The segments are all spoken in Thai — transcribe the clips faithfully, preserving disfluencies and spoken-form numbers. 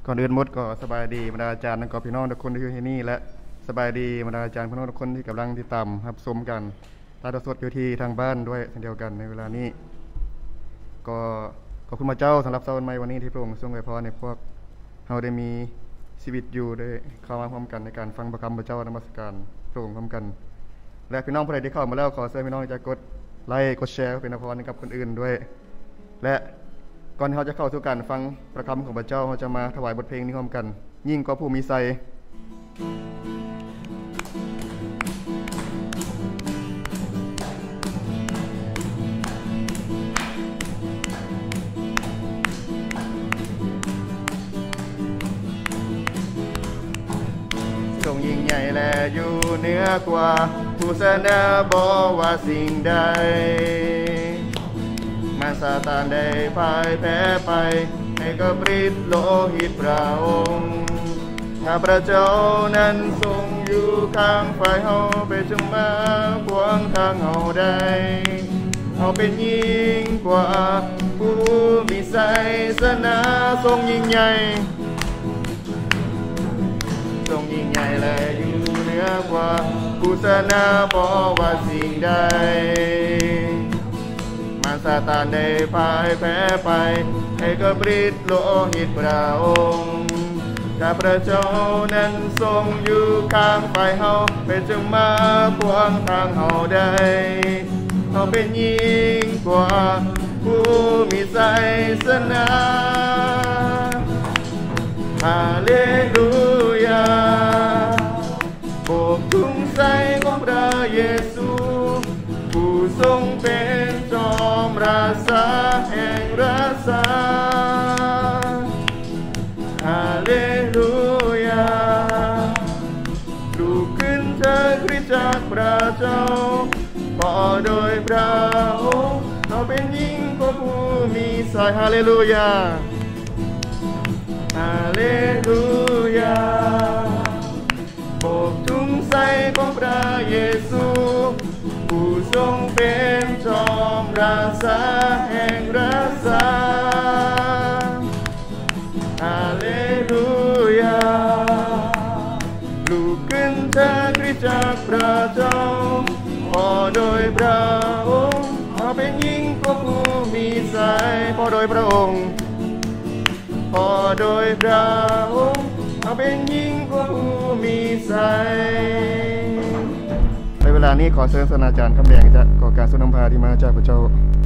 ก่อนอื่นหมดก็สบายดีบรรดาอาจารย์และก็พี่น้องทุกคนที่อยู่ที่นี่และสบายดีบรรดาอาจารย์พี่น้องทุกคนที่กำลังติดตามรับชมกันถ่ายทอดสดอยู่ที่ทางบ้านด้วยเช่นเดียวกันในเวลานี้ก็ขอบคุณพระเจ้าสำหรับเช้าวันใหม่วันนี้ที่พระองค์ทรงอวยพรให้พวกเราได้มีชีวิตอยู่ได้เข้ามาพร้อมกันในการฟังพระคำพระเจ้านมัสการพระองค์พร้อมกันและพี่น้องผู้ใดที่เข้ามาแล้วขอเชิญพี่น้องจะกดไลค์กดแชร์เป็นพรให้กับคนอื่นด้วยและก่อนที่เราจะเข้าสู่การฟังพระคำของพระเจ้าเราจะมาถวายบทเพลงนี้พร้อมกันยิ่งกว่าผู้มีไสทรงยิ่งใหญ่และอยู่เหนือกว่าผู้เสนอบอกว่าสิ่งใดมาซาตานได้พ่ายแพ้ไปให้กับฤทธิ์โลหิตพระองค์ถ้าพระเจ้านั้นทรงอยู่ข้างฝ่ายเฮาไปจงมาขวางทางเฮาได้เฮาเป็นยิ่งกว่าผู้มีไสสนาทรงยิ่งใหญ่ทรงยิ่งใหญ่และอยู่เหนือกว่าผู้เสนอบอกว่าสิ่งใดซาตานได้พ่ายแพ้ไปให้กับฤทธิ์โลหิตพระองค์ถ้าพระเจ้านั้นทรงอยู่ข้างฝ่ายเฮาเป็นจงมาขวางทางเฮาได้เฮาเป็นยิ่งกว่าผู้มีไสสนาฮาเลลูยาโบกทุ่งไสของพระเยซูผู้ทรงเป็นจอมราชาแห่งราชาฮาเลลูยาลุกขึ้นเถิดคริสตจักรพระเจ้าเพราะโดยพระองค์เราเป็นยิ่งกว่าผู้มีไสฮาเลลูยาฮาเลลูยาโบกทุ่งไสของพระเยซูผู้ทรงเป็นจอมราชาแห่งราชาฮาเลลูยาลุกขึ้นเถิดคริสตจักรพระเจ้าเพราะโดยพระองค์เราเป็นยิ่งกว่าผู้มีไสเพราะโดยพระองค์เพราะโดยพระองค์เราเป็นยิ่งกว่าผู้มีไสในเวลานี้ขอเชิญศาสตราจารย์คำแดงจะก่อการสุนทรภาที่มาจากพระเจ้า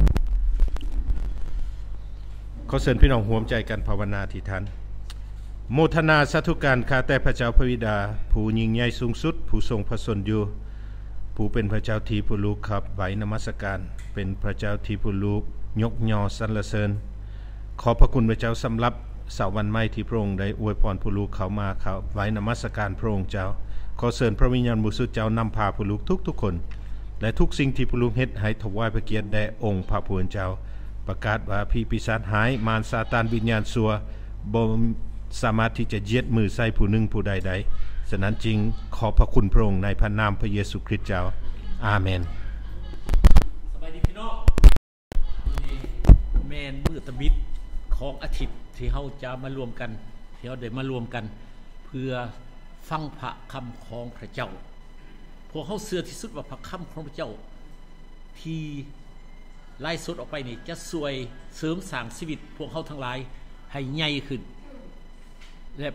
ขอเชิญพี่น้องร่วมใจกันภาวนาที่ท่านโมทนาสาธุการข้าแต่พระเจ้าพระบิดาผู้ยิ่งใหญ่สูงสุดผู้ทรงพระชนอยู่ผู้เป็นพระเจ้าที่ผู้ลูกขับไว้นมัสการเป็นพระเจ้าที่ผู้ลูกยกย่อสรรเสริญขอพระคุณพระเจ้าสำหรับเสาร์วันใหม่ที่พระองค์ได้อวยพรผู้ลูกเขามาเขาไว้นมัสการพระองค์เจ้าขอเชิญพระวิญญาณบริสุทธิ์เจ้านำพาผู้ลูกทุกๆคนและทุกสิ่งที่ผู้ลูกเฮ็ดให้ถวายพระเกียรติแด่องค์พระผู้เป็นเจ้าประกาศว่าผีปีศาจหายมารซาตานวิญญาณชั่วบ่สามารถที่จะเหยียดมือใส่ผู้หนึ่งผู้ใดใดฉะนั้นจริงขอพระคุณพระองค์ในพระนามพระเยซูคริสต์เจ้าอาเมนสบายดีพี่น้องแมนมือตะมิดของอาทิตย์ที่เฮาจะมารวมกันที่เฮาได้มารวมกันเพื่อฟังพระคำของพระเจ้าพวกเขาเชื่อที่สุดว่าพระคำของพระเจ้าที่ไล่สดออกไปนี่จะช่วยเสริมสร้างชีวิตพวกเขาทั้งหลายให้ใหญ่ขึ้นและ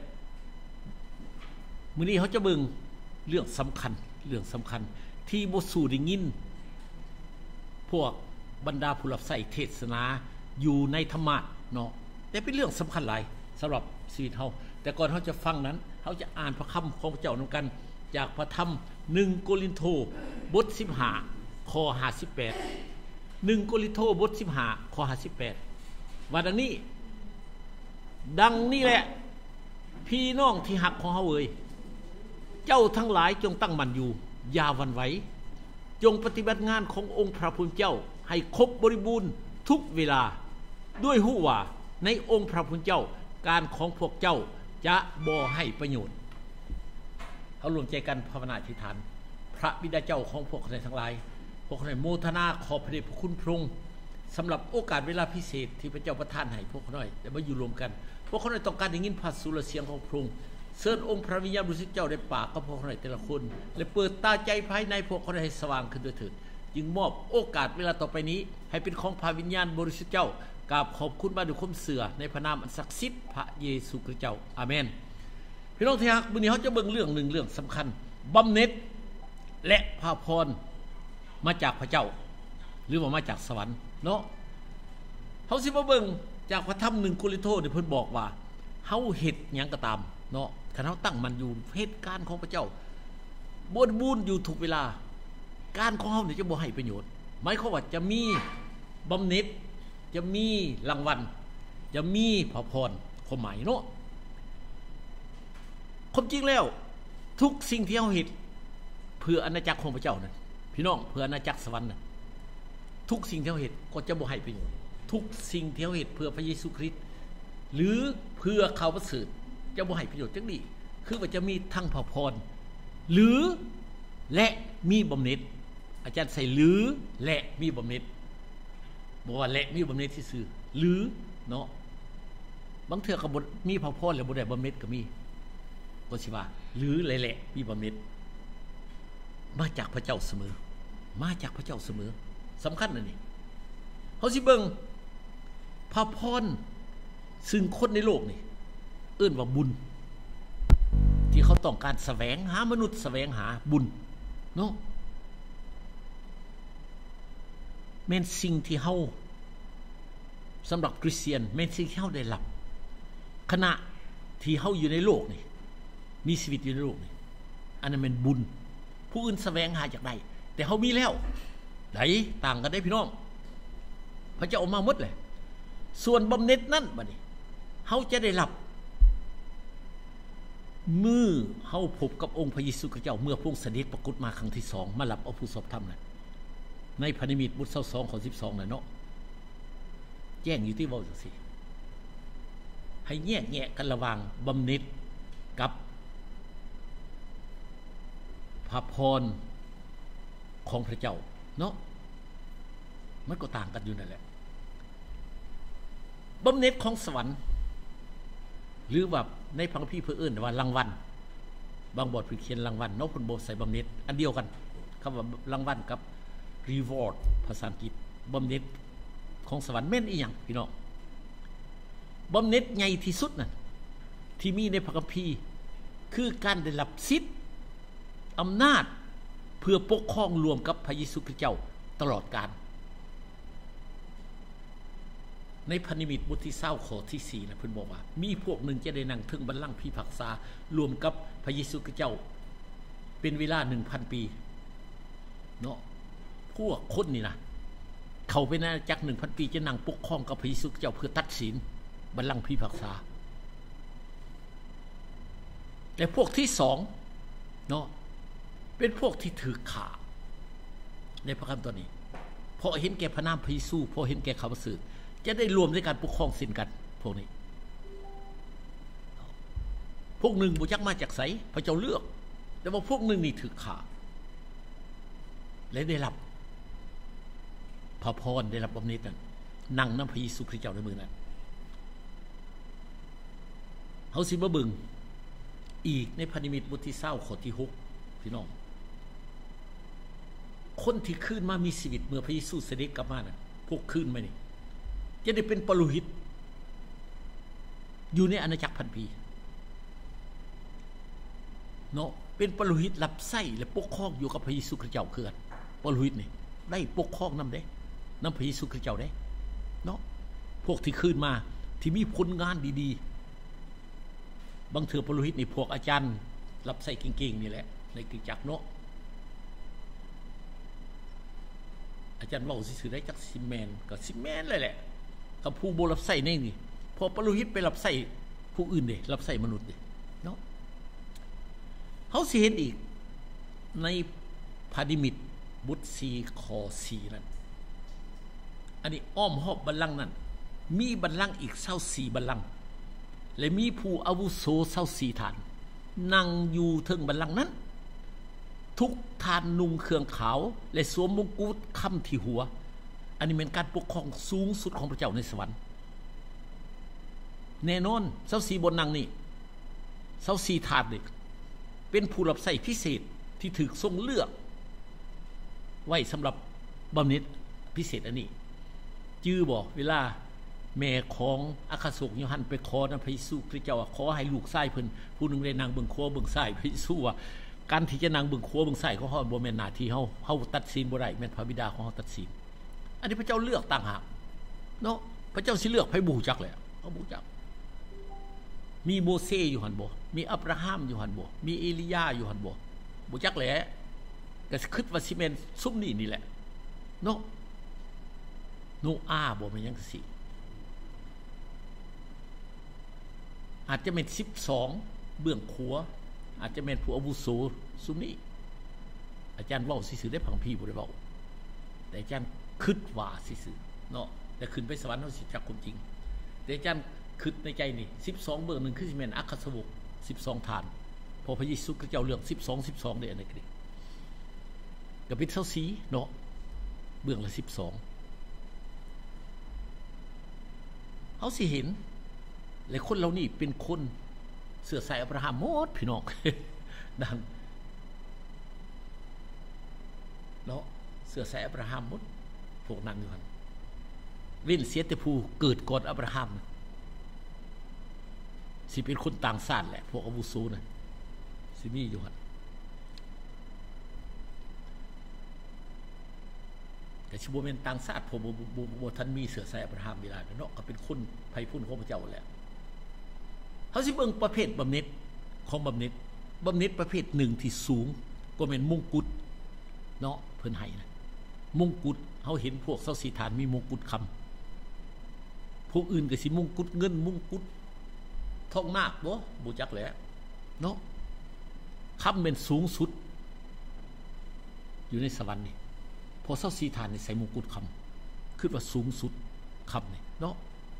มื้อนี้เขาจะเบิ่งเรื่องสำคัญเรื่องสำคัญที่บ่สู่ได้ยินพวกบรรดาผู้รับใช้เทศนาอยู่ในธรรมะเนาะแต่เป็นเรื่องสำคัญหลายสำหรับชีวิตเฮาแต่ก่อนเขาจะฟังนั้นเขาจะอ่านพระคำของพระเจ้านำกันจากพระธรรมหนึ่งโครินโธบทสิบห้าข้อห้าสิบแปดหนึ่งโครินโธบทสิบห้าข้อห้าสิบแปดว่าดังนี้ดังนี้แหละพี่น้องที่หักของเฮาเอ่ยเจ้าทั้งหลายจงตั้งมั่นอยู่อย่าหวั่นไหวจงปฏิบัติงานขององค์พระผู้เป็นเจ้าให้ครบบริบูรณ์ทุกเวลาด้วยฮู้ว่าในองค์พระผู้เป็นเจ้าการของพวกเจ้าจะบ่ให้ประโยชน์เขารวมใจกันภาวนาอธิษฐานพระบิดาเจ้าของพวกเราทั้งหลายพวกเราโมทนาขอพระเดชพระคุณพระองค์สำหรับโอกาสเวลาพิเศษที่พระเจ้าประทานให้พวกเขาน้อยแต่มาอยู่รวมกันพวกเขาน้อยต้องการได้ยินพระสุรเสียงของพระองค์เชิญองค์พระวิญญาณบริสุทธิ์เจ้าได้ปากกับพวกเขาน้อยแต่ละคนและเปิดตาใจภายในพวกเขาน้อยให้สว่างขึ้นด้วยเถิดจึงมอบโอกาสเวลาต่อไปนี้ให้เป็นของพระวิญญาณบริสุทธิ์เจ้ากราบขอบคุณมาด้วยความเสื่อในพระนามอันศักดิ์สิทธิ์พระเยซูคริสต์เจ้าอาเมนพี่น้องที่รักมื้อนี้เขาจะเบิ่งเรื่องหนึ่งเรื่องสำคัญบำเหน็จและพระพรมาจากพระเจ้าหรือว่ามาจากสวรรค์เนาะเขาสิมาเบิ่งจากพระธรรมหนึ่งโครินธ์ที่เพิ่นบอกว่าเฮาเฮ็ดหยังก็ตามเนาะคันเฮาตั้งมันอยู่เหตุการณ์ของพระเจ้าบริบูรณ์อยู่ทุกเวลาการของเฮานี่จะบ่ให้ประโยชน์หมายความว่าจะมีบำเหน็จจะมีรางวัลจะมีพระพรความหมายเนาะความจริงแล้วทุกสิ่งที่เฮาเฮ็ดเพื่ออาณาจักรของพระเจ้านั่นพี่น้องเพื่ออาณาจักรสวรรค์นั่นทุกสิ่งที่เฮาเฮ็ดก็จะบ่ให้ประโยชน์ทุกสิ่งที่เฮาเฮ็ดเพื่อพระเยซูคริสต์หรือเพื่อข่าวประเสริฐจะบ่ให้ประโยชน์จังนี้คือว่าจะมีทั้งพระพรหรือและมีบำเหน็จอาจารย์ใส่หรือและมีบำเหน็จบอกว่าและมีบำเหน็จที่ซื่อหรือเนาะบางเทื่อก็บ่มีพระพรแล้วบ่ได้บำเหน็จก็มีก็สิว่าหรือและและมีบำเหน็จมาจากพระเจ้าเสมอมาจากพระเจ้าเสมอสำคัญอันนี้เฮาสิเบิ่งพระพรซึ่งคนในโลกนี่เอิ้นว่าบุญที่เขาต้องการแสวงหามนุษย์แสวงหาบุญเนาะแม่นสิ่งที่เฮาสำหรับคริสเตียนแม่นสิ่งที่เฮาได้รับขณะที่เฮาอยู่ในโลกนี่มีชีวิตอยู่ในโลกนี่อันนั้นเป็นบุญผู้อื่นแสวงหาจากใดแต่เฮามีแล้วไดต่างกันได้พี่น้องพระเจ้าเอามาหมดเลยส่วนบำเหน็จนั้นบัดนี้เฮาจะได้รับเมื่อเฮาพบกับองค์พระเยซูคริสต์เจ้าเมื่อพระองค์เสด็จปรากฏมาครั้งที่สองมารับเอาผู้สอบธรรมนั้นในพระนิมิตบทสองข้อสิบสองน่ะเนาะแจ้งอยู่ที่เว้าจังซี่ให้แยกแยะกันระหว่างบำเหน็จกับพระพรของพระเจ้าเนาะมันก็ต่างกันอยู่นั่นแหละบำเหน็จของสวรรค์หรือว่าในพระคัมภีร์เพิ่นเอิ้นว่ารางวัลบางบทเพิ่นเขียนรางวัลเนาะเพิ่นบ่ใส่บำเหน็จอันเดียวกันคำว่ารางวัลกับ reward ภาษาอังกฤษบำเหน็จของสวรรค์แม่นอีหยังพี่น้องบำเหน็จใหญ่ที่สุดนั่นที่มีในพระคัมภีร์คือการได้รับสิทธิ์อำนาจเพื่อปกครองรวมกับพระเยซูคริสต์เจ้าตลอดกาลในพระนิมิตบทที่เศร้าข้อที่สี่นะเพิ่นบอกว่ามีพวกหนึ่งจะได้นั่งถึงบัลลังก์พิพากษารวมกับพระเยซูคริสต์เจ้าเป็นเวลา หนึ่งพัน ปีเนาะพวกคนนี่นะเขาเป็นอาณาจักร หนึ่งพัน ปีจะนั่งปกครองกับพระเยซูคริสต์เจ้าเพื่อตัดสินบัลลังก์พิพากษาแต่พวกที่สองเนาะเป็นพวกที่ถือข่าในพระคัมภีร์ตัวนี้เพราะเห็นแก่พระนามพระเยซูเพราะเห็นแก่ข่าวประเสริฐจะได้รวมในการปกครองสินกันพวกนี้พวกหนึ่งบ่จักมาจากไสพระเจ้าเลือกแต่ว่าพวกหนึ่งนี่ถือข่าและได้รับพระพรได้รับบำเหน็จนั้นนั่งนำพระเยซูคริสต์เจ้าในมือนั้นเฮาสิมาเบิ่งอีกในพระนิมิตบทที่20ข้อที่หกพี่น้องคนที่ขึ้นมามีชีวิตเมื่อพระเยซูเสด็จกลับมาน่ะพวกขึ้นมานี่จะได้เป็นปโลหิตอยู่ในอาณาจักรพันปีเนาะเป็นปโลหิตรับไส้และปกครองอยู่กับพระเยซูคริสต์เจ้าคือกันปโลหิตนี่ได้ปกครองนำเด้นำพระเยซูคริสต์เจ้าได้เนาะพวกที่ขึ้นมาที่มีผลงานดีๆบางเถื่อปโลหิตนี่พวกอาจารย์รับไส้เก่งๆนี่แหละในกิจจักรเนาะอาจารย์เว้าซื่อๆได้จักซิแมนก็ซิแมนเลยแหละกับผู้บ่รับไส้นี่นี่พอปโลหิตไปรับไส้ผู้อื่นเด้รับไส้มนุษย์เด้เนาะเฮาสิเห็นอีกในพระนิมิตบทสี่ข้อสี่นั่นอันนี้อ้อมรอบบัลลังก์นั้นมีบัลลังก์อีกยี่สิบสี่บัลลังก์และมีผู้อาวุโสยี่สิบสี่ท่านนั่งอยู่เทิงบัลลังก์นั้นทุกท่านนุ่งเครื่องขาวและสวมมงกุฎค้ำที่หัวอันนี้เป็นการปกครองสูงสุดของพระเจ้าในสวรรค์แน่นอนเจ้าสีบนนางนี่เจ้าสีถาดนี่เป็นผู้รับใช้พิเศษที่ถูกทรงเลือกไว้สำหรับบำเหน็จพิเศษอันนี้จื้อบอกเวลาแม่ของอัครสาวกโยฮันไปขอนะพระเยซูคริสต์เจ้าขอให้ลูกชายเพิ่นผู้นึงได้นางเบิ่งครัวเบิ่งชายพระเยซูว่าการที่จะนางเบิ่งครัวเบิ่งชายของเฮาบ่แม่นหน้าที่เฮาเฮาตัดสินบ่ได้แม่นพระบิดาของเฮาตัดสินอันนี้พระเจ้าเลือกต่างหากเนาะพระเจ้าสิเลือกไผบ่ฮู้จักแหละเฮาบ่ฮู้จักมีโมเสสอยู่หั่นบ่มีอับราฮัมอยู่หั่นบ่มีเอลียาอยู่หั่นบ่บ่จักแหละก็คิดว่าสิแม่นซุมนี้นี่แหละเนาะโนอาห์บ่แม่นหยังสิอาจจะเป็นสิบสองเบื้องขัวอาจจะเป็นผู้อาวุโสซุมนี้อาจารย์เว้าซื่อๆได้พังพี่บ่ได้เว้าแต่อาจารย์คิดว่าซื่อๆเนาะแต่ขึ้นไปสวรรค์เฮาสิจักคนจริงแต่อาจารย์คิดในใจนี่สิบสองเบื้องหนึ่งคือสิแม่นอัครสาวกสิบสองฐานพอพระเยซูคริสต์เจ้าเลือกสิบสอง สิบสองได้อันนั้นก็เป็นเท่าสีเนาะเบื้องละสิบสองเฮาสิเห็นและคนเหล่านี้เป็นคนเสื้อสายอับราฮัมหมดพี่น้อง ดังเนาะเสื้อสายอับราฮัมหมดพวกนั้นอยู่หั่นเว้นเสียแต่ผู้เกิดก่อนอับราฮัมสิเป็นคนต่างชาติแหละพวกอาวุโสน่ะสิมีอยู่หั่นแต่สิบ่แม่นต่างชาติพอบ่บ่บ่ทันมีเสื้อสายอับราฮัมเวลาเนาะก็เป็นคนไผพุ่นของพระเจ้าแหละเขาสิเบิ่งประเภทบำเหน็จของบำเหน็จบำเหน็จประเภทหนึ่งที่สูงก็เป็นมงกุฎเนาะเพิ่นให้นะมงกุฎเฮาเห็นพวกเซาสีฐานมีมงกุฎคำพวกอื่นก็สิมงกุฎเงินมงกุฎทองนาคบ่บ่จักแหละเนาะคำเป็นสูงสุดอยู่ในสวรรค์นี่พอเซาสีฐานนี่ใส่มงกุฎคำคือว่าสูงสุดคำนี่เนาะ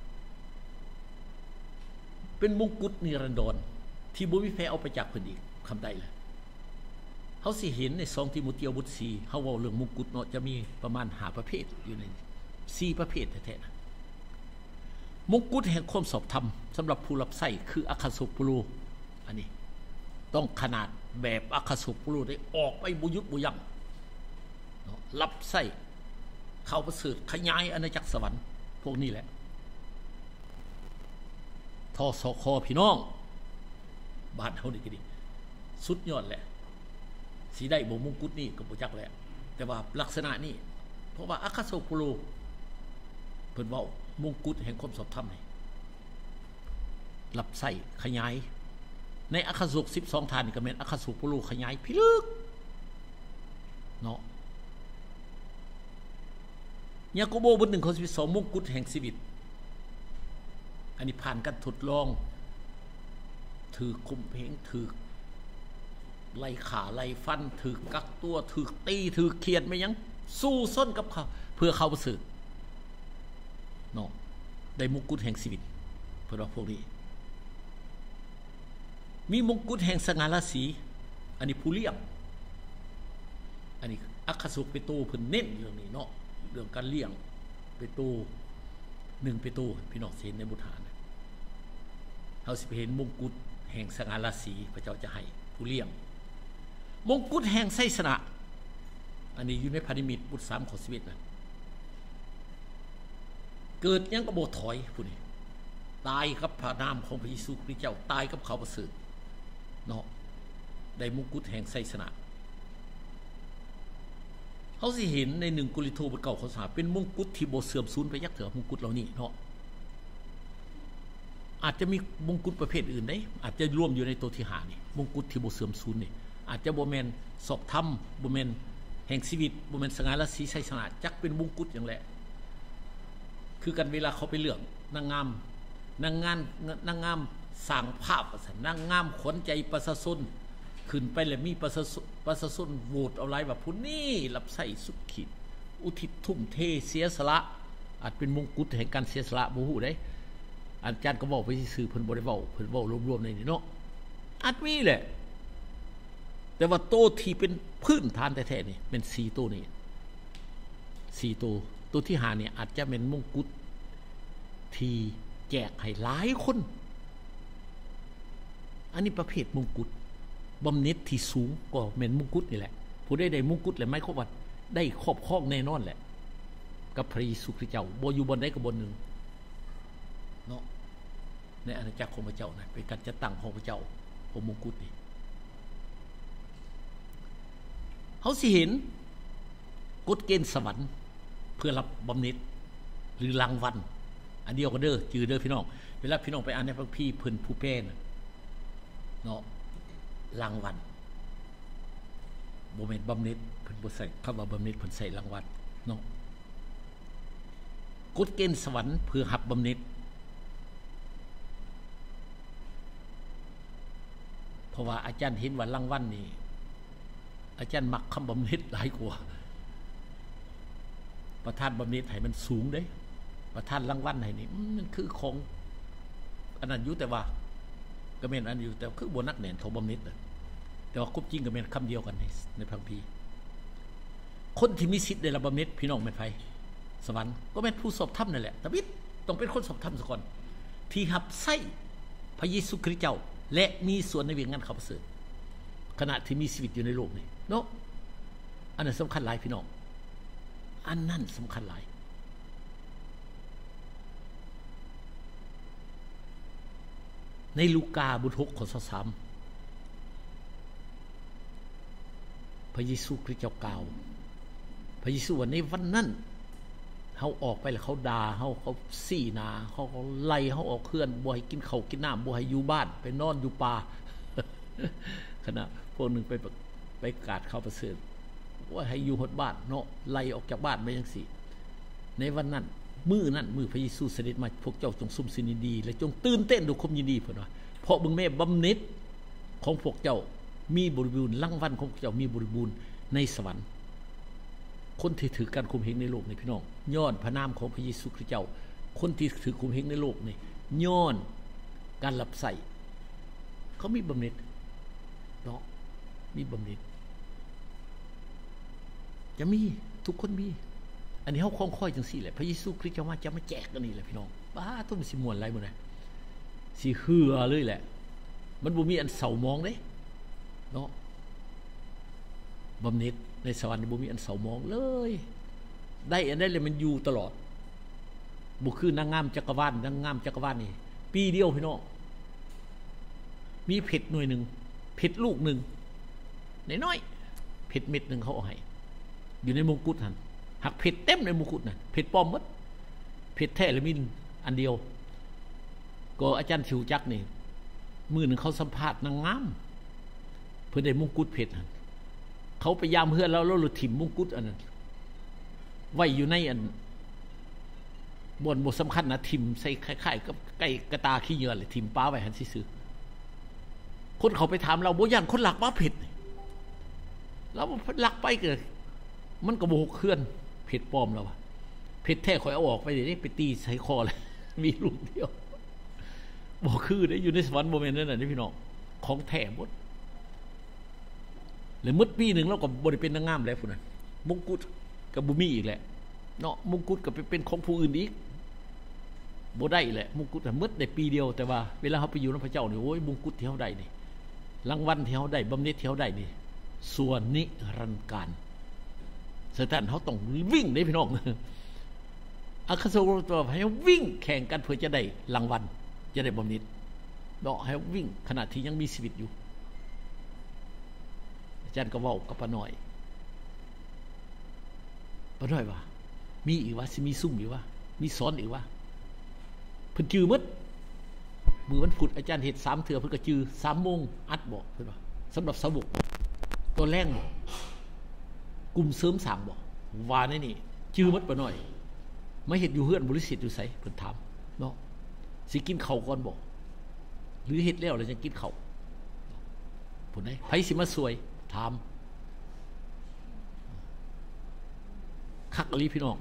เป็นมงกุฎนิรันดรที่บ่มีแพ้เอาไปจากเพิ่นอีกคำใดล่ะเฮาสิเห็นในสองทิโมธีบทสี่เฮาเว้าเรื่องมงกุฎเนาะจะมีประมาณห้าประเภทอยู่ในสี่ประเภทแท้ๆนะมงกุฎแห่งความสอบธรรมสำหรับผู้รับใช้คืออัครสาวกเปโลอันนี้ต้องขนาดแบบอัครสาวกเปโลได้ออกไปบ่หยุดบ่ยั้งเนาะรับใช้เข้าประเสริฐขยายอาณาจักรสวรรค์พวกนี้แหละทอสคพี่น้องบ้านเฮานี่ก็ดีสุดยอดแหละสิได้บ่มงกุฎนี่ก็บ่จักแหละแต่ว่าลักษณะนี้เพราะว่าอัครสาวกเปโลเพิ่นเว้ามงกุฎแห่งความสอบธรรมนี่รับใช้ขยายในอัครสาวกสิบสองฐานนี่ก็แม่นอัครสาวกเปโลขยายพิลึกเนาะยากโบบทหนึ่งข้อสิบสองมงกุฎแห่งชีวิตอันนี้ผ่านการทดลองถือคุมเพงถือไล่ขาไล่ฟันถือกักตัวถือตีถือเขียดไม่ยังสู้ส้นกับเขาเพื่อเขาประเสริฐเนาะได้มงกุฎแห่งชีวิตเพื่อเราพวกนี้มีมงกุฎแห่งสง่าราศีอันนี้ผู้เลี้ยงอันนี้อัครสาวกเปโตรเพิ่นเน้นเรื่องนี้เนาะเรื่องการเลี้ยงเปโตรหนึ่งเปโตรพี่น้องเห็นในบุทานเขาสิไปเห็นมงกุฎแห่งสง่าราศีพระเจ้าจะให้ผู้เลี้ยงมงกุฎแห่งไสสนะอันนี้อยู่ในพระนิมิตบทสามข้อสิบเอ็ดนะเกิดยังกระโบถอยผู้นี้ตายกับพระนามของพระเยซูคริสต์เจ้าตายกับเขาประเสริฐเนาะได้มงกุฎแห่งไสสนะเขาสิเห็นในหนึ่งโครินธ์บทเก้าข้อสามเป็นมงกุฎที่บ่เสื่อมสูญไปยักเถื่อมงกุฎเหล่านี้เนาะอาจจะมีมงกุฎประเภทอื่นได้อาจจะรวมอยู่ในตัวที่หานี่มงกุฎที่บ่เสื่อมสูญนี่อาจจะบ่แม่นสอบธรรมบ่แม่นแห่งชีวิตบ่แม่นสง่าราศีไสสนะจักเป็นมงกุฎอย่างแหละคือกันเวลาเขาไปเลือกนางงามนางงามนางงามสร้างภาพว่าซั่นนางงามขวัญใจประชาชนขึ้นไปแล้วมีประชาชนประชาชนโหวตเอาหลายว่าผู้นี้รับใช้สุดขีดอุทิศทุ่มเทเสียสละอาจเป็นมงกุฎแห่งการเสียสละบ่ฮู้ได้อาจารย์ก็บอกไปซื่อเพิ่นบ่ได้เว้าเพิ่นเว้ารวมๆในนี้เนาะอาจมีแหละแต่ว่าโตที่เป็นพื้นฐานแท้ๆนี่เป็นสี่โตนี่สี่โตตัวที่หาเนี่ยอาจจะเป็นมงกุฎที่แจกให้หลายคนอันนี้ประเภทมงกุฎบำเหน็จที่สูงกว่าแม่นมงกุฎนี่แหละผู้ได้ได้มงกุฎแหละไม่ครบว่าได้ครอบครองแน่นอนแหละกับพระเยซูคริสต์เจ้าบ่อยู่บนใดก็บนหนึ่งเนาะในอาณาจักรของพระเจ้านะเป็นการจัดตั้งของพระเจ้าของมงกุฎนี่เขาสิเห็นกฎเกณฑ์สวรรค์เพื่อรับบำเหน็จหรือรางวัลอันเดียวกันเด้อจือเด้อพี่น้องเวลาพี่น้องไปอ่านในพระพี่เพิ่นผู้แป้นเนาะรางวัลบ่แม่นบำเหน็จเพิ่นบ่ใส่คำว่าบำเหน็จเพิ่นใส่รางวัลเนาะกฎเกณฑ์สวรรค์เพื่อรับบำเหน็จเพราะว่าอาจารย์เห็นว่ารางวัลนี่อาจารย์มักคำบำเหน็จหลายกว่าประทานบำเหน็จให้มันสูงเด้ประทานรางวัลให้นี่มันคือของอันนั้นอยู่แต่ว่าก็แม่นอันอยู่แต่คือบ่นักแน่นของบำเหน็จแต่ว่าควบจริงก็แม่นคำเดียวกันในในพระคัมภีร์คนที่มีสิทธิ์ได้รับบำเหน็จพี่น้องแม่นไผสวรรค์ก็แม่นผู้สอบธรรมนั่นแหละแต่วิทย์ต้องเป็นคนสอบธรรมซะก่อนที่รับใช้พระเยซูคริสต์เจ้าและมีส่วนในเวียงงานข่าวประเสริฐขณะที่มีชีวิตอยู่ในโลกนี้เนาะอันนั้นสำคัญหลายพี่น้องอันนั้นสำคัญหลายในลูกาบทหกข้อสามพระเยซูคริสต์เจ้ากล่าวพระเยซูว่าในวันนั้นเขาออกไปแล้วเขาด่าเขาเขาซี่หนาเขาเขาไล่เขาออกเคลื่อนบ่ให้กินข้าวกินน้ำบ่ให้อยู่บ้านไปนอนอยู่ป่า ขณะพวกหนึ่งไปไปกาดเขาประเสริฐว่าให้อยู่หดบ้านเนาะไล่ออกจากบ้านไปจังซี่ในวันนั้นมื้อนั้นมื้อพระเยซูเสด็จมาพวกเจ้าจงซุ่มสิยินดีและจงตื่นเต้นด้วยความยินดีเพิ่นว่าเพราะเบิ่งแม่บำเหน็จของพวกเจ้ามีบริบูรณ์รางวัลของพวกเจ้ามีบริบูรณ์ในสวรรค์คนที่ถือการข่มเหงในโลกนี่พี่น้องย้อนพระนามของพระเยซูคริสต์เจ้าคนที่ถือข่มเหงในโลกนี่ย้อนการรับใช้เขามีบำเหน็จเนาะมีบำเหน็จจะมีทุกคนมีอันนี้เฮาคล้องค่อยจังซี่แหละพระเยซูคริสต์จะมาจะมาแจกกันนี่แหละพี่น้องบ้าตุ้มสิม่วนหลายมื้อนะสิเหือเลยแหละมันบ่มีอันเศร้ามองเด้เนาะบำเหน็จในสวรรค์บ่มีอันเศร้ามองเลยได้อันได้เลยมันอยู่ตลอดบ่คือนางงามจักรวาลนางงามจักรวาลนี่ปีเดียวพี่น้องมีเพชรหน่วยนึงเพชรลูกนึงน้อยๆเพชรเม็ดนึงเขาเอาให้อยู่ในมงกุฎหั่นหักเพชรเต็มในมงกุฎน่ะเพชรปลอมหมดเพชรแท้เลยมีอันเดียวก็อาจารย์ชิวจักนี่มื้อนึงเขาสัมภาษณ์นางงามเพิ่นได้มงกุฎเพชรหั่นเขาไปยามเฮือนแล้วแล้วถิ่มมงกุฎอันนั้นไว้อยู่ในอันบ่อนบ่สำคัญนะถิ่มใส่คล้ายๆกับไก่กระตาขี้เหยื่อเลยถิ่มป้าไว้หั่นซื่อๆคนเขาไปถามเราบ่ย่านคนลักมาเพชรแล้วลักไปเกิดมันก็บ่เคลื่อนเพชรปลอมแล้วว่ะเพชรแท้ข่อยเอาออกไปเดี๋ยวนี้ไปตีใส่คอเลยมีลูกเดียวบ่คือได้อยู่ในสวรรค์บ่แม่นนั่นน่ะพี่น้องของแท้หมดแล้วมึดปีหนึ่งเราก็บ่ได้เป็นนางงามแล้วพุ่นน่ะมงกุฎก็บ่มีอีกแหละเนาะมงกุฎก็ไปเป็นของผู้อื่นอีกบ่ได้แหละมงกุฎน่ะมึดได้ปีเดียวแต่ว่าเวลาเฮาไปอยู่นำพระเจ้านี่โอ้ยมงกุฎที่เฮาได้นี่รางวัลที่เฮาได้บำเหน็จที่เฮาได้นี่ส่วนนิรันดร์การฉะนั้นเฮาต้องวิ่งเด้พี่น้องอาคาโซโรตัวให้วิ่งแข่งกันเพื่อจะได้รางวัลจะได้บำเหน็จเนาะให้วิ่งขณะที่ยังมีชีวิตอยู่อาจารย์ก็เว้ากับป้าน้อยป้าน้อยว่ามีอีกว่าสิมีซุ่มอีกว่ามีสอนอีกว่าเพิ่นจื้อหมดมื้อวันพุธอาจารย์เฮ็ดสามเทื่อเพิ่นก็จื้อสามโมงอัดบอกเพิ่นว่าสำหรับสาวกตัวแรงบ่กลุ่มเสริมสร้างบ่ว่าในนี่จื้อหมดป้าน้อยมาเฮ็ดอยู่เฮือนบริษัทอยู่ไสเพิ่นถามเนาะสิกินข้าวก่อนบ่หรือเฮ็ดแล้วแล้วจะกินข้าวพุ่นได้ไผสิมาช่วยถามคักอลีพี่น้อง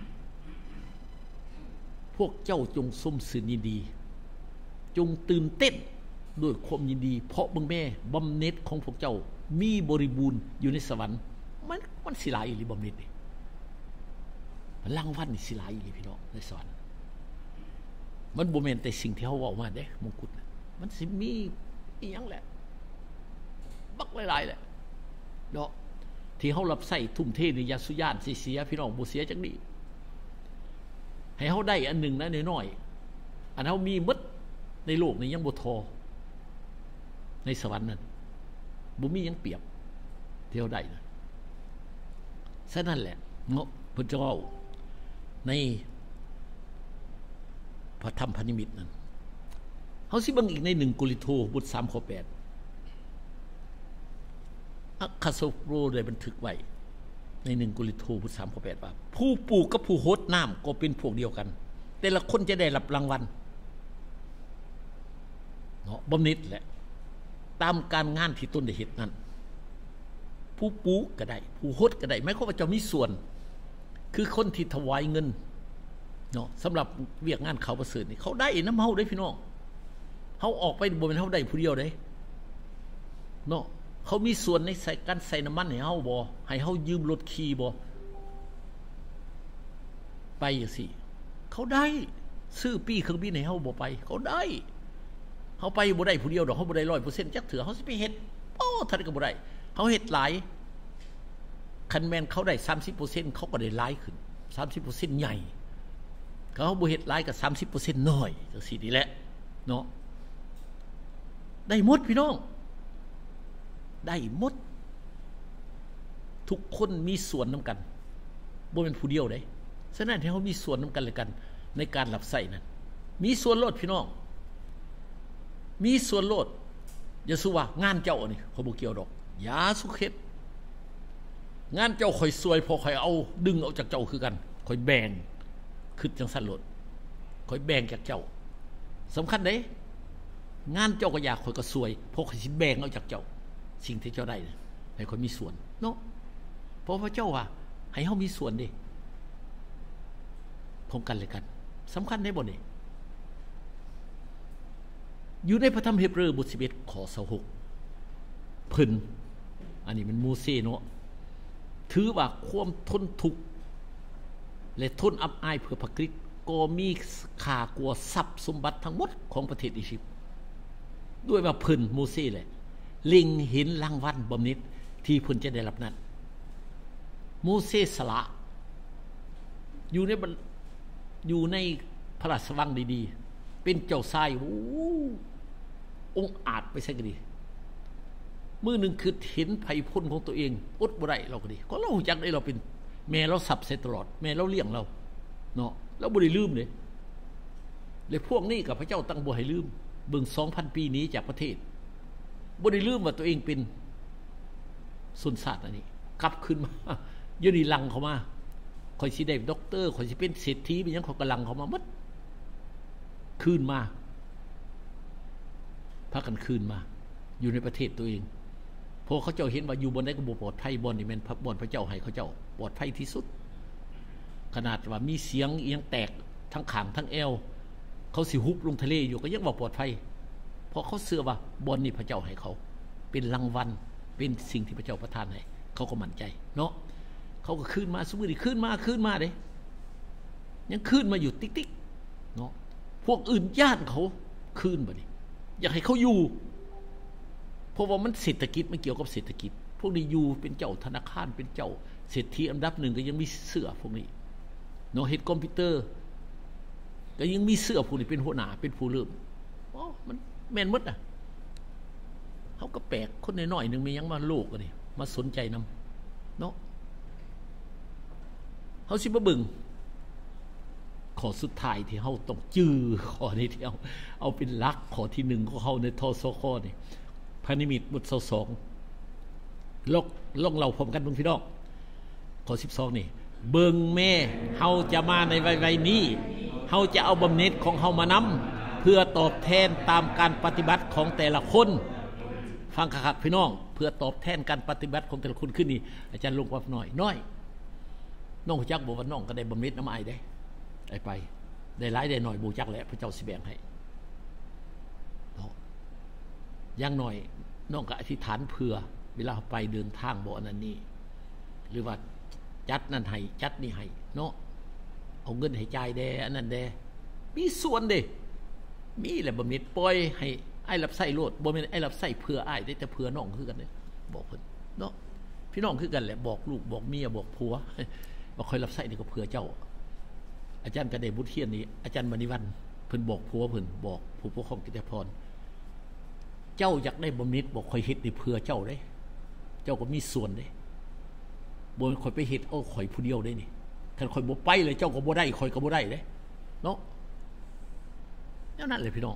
พวกเจ้าจงสมสืนยินดีจงตื่นเต้นด้วยความยินดีเพราะเบิ่งแม่บำเหน็จของพวกเจ้ามีบริบูรณ์อยู่ในสวรรค์มันมันสิหลายอีหลีบำเหน็จนี่รางวัลนี่สิหลายอีพี่น้องในสวรรค์มันบ่แม่นแต่สิ่งที่เฮาเว้ามาเด้มงกุฎมันสิมีอีหยังแหละบักหลายๆแหละเนาะที่เฮารับใช้ทุ่มเทนี่ยาสุยานสิเสียพี่น้องบ่เสียจังนี้ให้เฮาได้อันนึงนะน้อยๆอันเฮามีหมดในโลกนี้ยังบ่พอในสวรรค์นั่นบ่มีหยังเปรียบที่เฮาได้นะฉะนั้นแหละเนาะพระเจ้าในพระธรรมพระนิมิตนั้นเฮาสิเบิ่งอีกในหนึ่งโครินธ์บทสามข้อแปดอัคคาโซโรได้บันทึกไว้ในหนึ่งโครินธ์บทสามข้อแปดว่าผู้ปลูกกับผู้โหดน้ำก็เป็นพวกเดียวกันแต่ละคนจะได้รับรางวัลเนาะบำเหน็จแหละตามการงานที่ตนได้เฮ็ดนั้นผู้ปลูกก็ได้ผู้โหดก็ได้หมายความว่าจะมีส่วนคือคนที่ถวายเงินเนาะสำหรับเวียกงานเขาประเสริฐนี่เขาได้น้ำเฮาได้พี่น้องเฮาออกไปบ่เป็นเฮาได้ผู้เดียวได้เนาะเขามีส่วนในใส่การใส่น้ำมันให้เฮาบ่ให้เฮายืมรถขี่บ่ไปจังซี่เขาได้ซื้อปีเครื่องบินให้เฮาบ่ไปเขาได้เฮาไปบ่ได้ผู้เดียวดอกเฮาบ่ได้ ร้อยเปอร์เซ็นต์ จักเถื่อเฮาสิไปเฮ็ดโอ้ท่านก็บ่ได้เฮาเฮ็ดหลายคันแม่นเขาได้ สามสิบเปอร์เซ็นต์ เขาก็ได้หลายขึ้น สามสิบเปอร์เซ็นต์ ใหญ่เขาบ่เฮ็ดหลายก็ สามสิบเปอร์เซ็นต์ น้อยจังซี่นี่แหละเนาะได้หมดพี่น้องได้หมดทุกคนมีส่วนนำกันบ่เป็นผู้เดียวเด้ฉะนั้นให้เฮามีส่วนนำกันและกันในการรับใช้นั้นมีส่วนลดพี่น้องมีส่วนลดอย่าสู้ว่างานเจ้านี่เขาบ่เกี่ยวดอกอย่าสุเฮ็ดงานเจ้าข่อยซวยพอข่อยเอาดึงเอาจากเจ้าคือกันข่อยแบ่งคิดจังซั่นโลดข่อยแบ่งจากเจ้าสำคัญเด้งานเจ้าก็อยากข่อยก็ซวยพอข่อยสิแบ่งเอาจากเจ้าสิ่งที่เจ้าได้ให้ข่อยมีส่วนเนาะเพราะพระเจ้าว่าให้เฮามีส่วนดิพร้อมกันเลยกันสำคัญได้บ่นี่อยู่ในพระธรรมเฮบรูบทสิบเอ็ดข้อยี่สิบหกเพิ่นอันนี้มันโมเสสเนาะถือว่าความทนทุกข์และทนอับอายเพื่อพระคริสต์ก็มีค่ากว่าทรัพย์สมบัติทั้งหมดของประเทศอียิปต์ด้วยว่าเพิ่นโมเสสแหละเล็งเห็นรางวัลบำเหน็จที่เพิ่นจะได้รับนั้นโมเสสสละอยู่ในอยู่ในพระราชวังดีๆเป็นเจ้าชายโอ้องค์อาจไปซะก็ดีมื้อนึงคือเห็นไผพลของตัวเองอดบ่ได้เราก็ดีก็เรารู้จักได้เราเป็นแม่เราสับใส่ตลอดแม่เราเลี้ยงเราเนาะเราบ่ได้ลืมเลยเลยพวกนี้กับพระเจ้าตั้งบ่ให้ลืมเบิ่ง สองพัน ปีนี้จากประเทศบ่ได้ลืมว่าตัวเองเป็นสุนทรอันนี้กลับขึ้นมาอยู่นี่ลังเข้ามาข่อยสิได้ด็อกเตอร์ข่อยสิเป็นเศรษฐีเป็นหยังเขากำลังเข้ามาหมดคืนมาพากันคืนมาอยู่ในประเทศตัวเองพอเขาเจ้าเห็นว่าอยู่บนได้ก็บ่ปลอดภัยบ่อนนี่แม่นบ่อนพระเจ้าให้เขาเจ้าปลอดภัยที่สุดขนาดว่ามีเสียงเอียงแตกทั้งขางทั้งแอวเขาสิฮุบลงทะเลอยู่ก็ยังบ่ปลอดภัยเพราะเขาเชื่อว่าบ่อนนี่พระเจ้าให้เขาเป็นรางวัลเป็นสิ่งที่พระเจ้าประทานให้เขาก็มั่นใจเนาะเขาก็คืนมาสมมุติคืนมาคืนมาเด้ยังคืนมาอยู่ติ๊กๆเนาะพวกอื่นย่านเขาคืนบ่นี่อยากให้เขาอยู่เพราะว่ามันเศรษฐกิจมันเกี่ยวกับเศรษฐกิจพวกนี้อยู่เป็นเจ้าธนาคารเป็นเจ้าเศรษฐีอันดับหนึ่งก็ยังมีเสื้อพวกนี้เนาะเฮ็ดคอมพิวเตอร์ก็ยังมีเสื้อพวกนี้เป็นหัวหน้าเป็นผู้เริ่มอ๋อมันแม่นหมดอ่ะเขาก็แปลกคนน้อยๆนึงมียังมาโลกอันนี้มาสนใจนำเนาะเขาสิมาเบิ่งข้อสุดท้ายที่เขาต้องจื้อข้อนี้ที่เอาเอาเป็นหลักข้อที่หนึ่งของเขาในทศคนี่พระนิมิตบทที่สองลอกลองเล่าพร้อมกันเบิ่งพี่น้องข้อสิบสองนี่เบิ่งแม่เฮาจะมาในวัยๆนี้เฮาจะเอาบำเหน็จของเฮามานำเพื่อตอบแทนตามการปฏิบัติของแต่ละคนฟังคักๆพี่น้องเพื่อตอบแทนการปฏิบัติของแต่ละคนขึ้นนี่อาจารย์ลงว่าน้อยน้อยน้องจักบอกว่าน้องก็ได้บำเหน็จน้ำอายได้ได้ไปได้หลายได้หน่อยบูจักแหละพระเจ้าสิแบ่งให้เนาะอย่างหน่อยน้องก็อธิษฐานเผื่อเวลาไปเดินทางบ่อนั้นนี่หรือว่าจัดนั่นให้จัดนี่ให้เนาะเอาเงินให้จ่ายแด่อันนั้นแด่มีส่วนเด้มีแหละบำเหน็จปล่อยให้ไอ้รับใช้โลดบ่แม่นไอ้รับใช้เพื่ออ้ายได้แต่เพื่อน้องคือกันเด้บอกเพิ่นเนาะพี่น้องคือกันแหละบอกลูกบอกเมียบอกผัวบ่ค่อยรับใช้นี่ก็เพื่อเจ้าอาจารย์ก็ได้บุตรเทียนนี้อาจารย์มณีวันเพิ่นบอกผัวเพิ่นบอกผู้ปกครองกิตติพรเจ้าอยากได้บำเหน็จบอกค่อยเฮ็ดนี่เพื่อเจ้าเด้เจ้าก็มีส่วนเด้บ่ค่อยไปเฮ็ดเอาข่อยผู้เดียวได้นี่คันข่อยบ่ไปเลยเจ้าก็บ่ได้ข่อยก็บ่ได้เด้เนาะแนวนั้นเลยพี่น้อง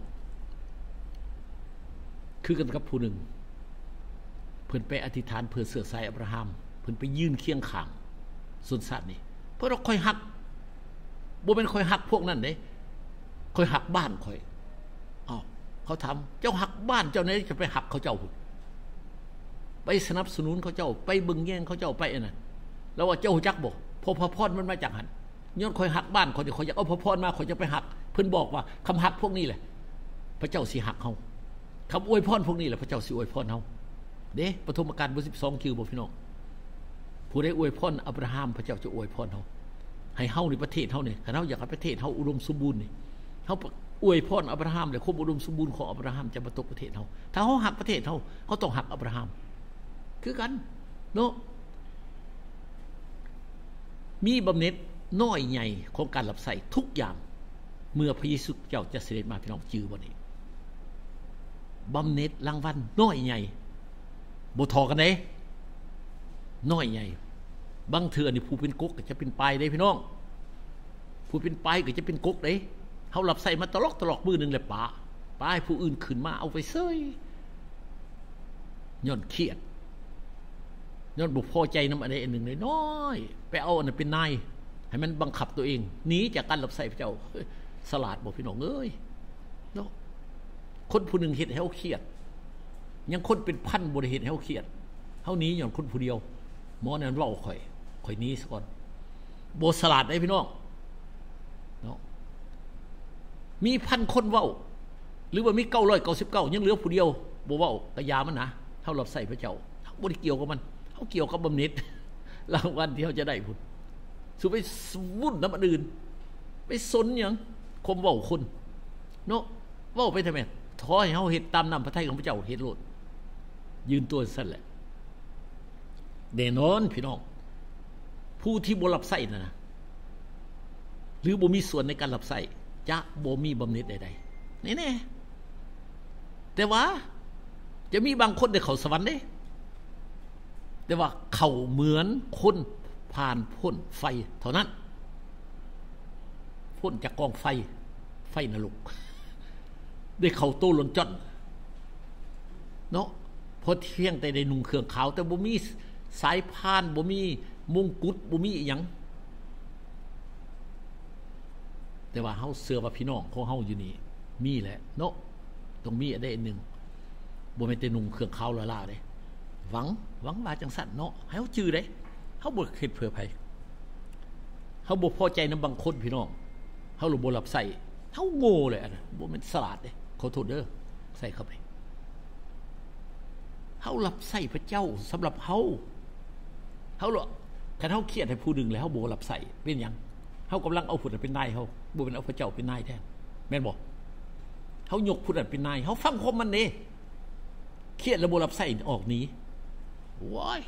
คือกันกับผู้หนึ่งเพิ่นไปอธิษฐานเพื่อเสือสายอับราฮัมเพิ่นไปยืนเคียงข้างส่วนสัตว์นี่เพิ่นว่าค่อยหักบ่แม่นค่อยหักพวกนั้นเด้ค่อยหักบ้านค่อยอ้าวเขาถามเจ้าหักบ้านเจ้าไหนจะไปหักเขาเจ้าไปสนับสนุนเขาเจ้าไปบึงแย่งเขาเจ้าไปอันนั้นแล้วว่าเจ้าจักบ่พอพระพรมันมาจากหันย้อนค่อยหักบ้านข่อยข่อยอยากเอาพระพรมาข่อยจะไปหักเพิ่นบอกว่าคำหักพวกนี้แหละพระเจ้าสิหักเฮาคำอวยพรพวกนี้แหละพระเจ้าสิอวยพรเฮาเด้ปฐมกาลบทสิบสองคิวบ่พี่น้องผู้ใดอวยพรอับราฮัมพระเจ้าจะอวยพรเฮาให้เฮาในประเทศเฮานี่คันเฮาอยากให้ประเทศเฮาอุดมสมบูรณ์นี่เฮาอวยพรอับราฮัมและความอุดมสมบูรณ์ของอับราฮัมจะมาตกประเทศเฮาถ้าเฮาหักประเทศเฮาเฮาต้องหักอับราฮัมคือกันเนาะมีบำเหน็จน้อยใหญ่ของการรับใช้ทุกอย่างเมื่อพระเยซูเจ้าจะเสด็จมาพี่น้องจื้อบ่นี่บำเหน็จรางวัลน้อยใหญ่บ่ทอกันเด้น้อยใหญ่บางเทื่อนี่ผู้เป็นกุ๊กก็จะเป็นปลายเด้พี่น้องผู้เป็นปลายก็จะเป็นกุ๊กเด้เฮารับใช้มาตลอดตลอดมื้อนึงแหละป๋าปลายผู้อื่นขึ้นมาเอาไปเซยย้อนเครียดย้อนบ่พอใจนำอันใดอันหนึ่งน้อยๆไปเอาอันนั้นเป็นนายให้มันบังคับตัวเองหนีจากการรับใช้พระเจ้าสลาดบ่พี่น้องเอ้ยเนาะคนผู้หนึ่งเฮ็ดให้เฮาเครียดยังคนเป็นพันบ่ได้เฮ็ดให้เฮาเครียดเฮาหนีย้อนคนผู้เดียวหมอนั่นเว้าข่อยข่อยหนีซะก่อนบ่สลาดได้พี่น้องเนาะมีพันคนเว้าหรือว่ามีเก้าร้อยเก้าสิบเก้ายังเหลือผู้เดียวบ่เว้าก็ยามันนะเฮารับใช้พระเจ้าเฮาบ่ได้เกี่ยวกับมันเฮาเกี่ยวกับบำเหน็จรางวัลที่เฮาจะได้พุ่นสุไปวุ่นน้ำอันอื่นไปสนหยังคมเว้าคนเนาะเว้าไปทำไมถอให้เฮาเฮ็ดตามนำพระทัยของพระเจ้าเฮ็ดโลดยืนตัวสั่นแหละแน่นอนพี่น้องผู้ที่บ่รับใช้นั่นนะหรือบ่มีส่วนในการรับใช้จะบ่มีบำเหน็จใดๆแน่ๆแต่ว่าจะมีบางคนได้เข้าสวรรค์เด้แต่ว่าเขาเหมือนคนผ่านพ้นไฟเท่านั้นพ้นจากกองไฟไฟนรกได้เข้าโตล้นจ้อนเนาะพอเที่ยงแต่ได้นุ่งเครื่องขาวแต่บ่มีสายพานบ่มีมงกุฎบ่มีอีหยังแต่ว่าเฮาเชื่อว่าพี่น้องของเฮาอยู่นี่มีแหละเนาะต้องมีอันใดอันหนึ่งบ่แม่นแต่นุ่งเครื่องขาวล่าๆเด้หวังหวังว่าจังซั่นเนาะให้เฮาจื้อเด้เฮาบ่เฮ็ดเพื่อไผเฮาบ่พอใจนำบางคนพี่น้องเฮาบ่รับใช้เฮาโง่เลยอันนั้นบ่แม่นสลาดเด้ขอโทษเด้อใส่เข้าไปเฮารับใช้พระเจ้าสำหรับเฮาเฮาล่ะคันเฮาเครียดให้ผู้นึงแล้วเฮาบ่รับใช้เป็นหยังเฮากำลังเอาผู้นั้นเป็นนายเฮาบ่เป็นเอาพระเจ้าเป็นนายแท้แม่นบ่เฮายกผู้นั้นเป็นนายเฮาฟังคมมันเด้เครียดแล้วบ่รับใช้ออกหนีว้าย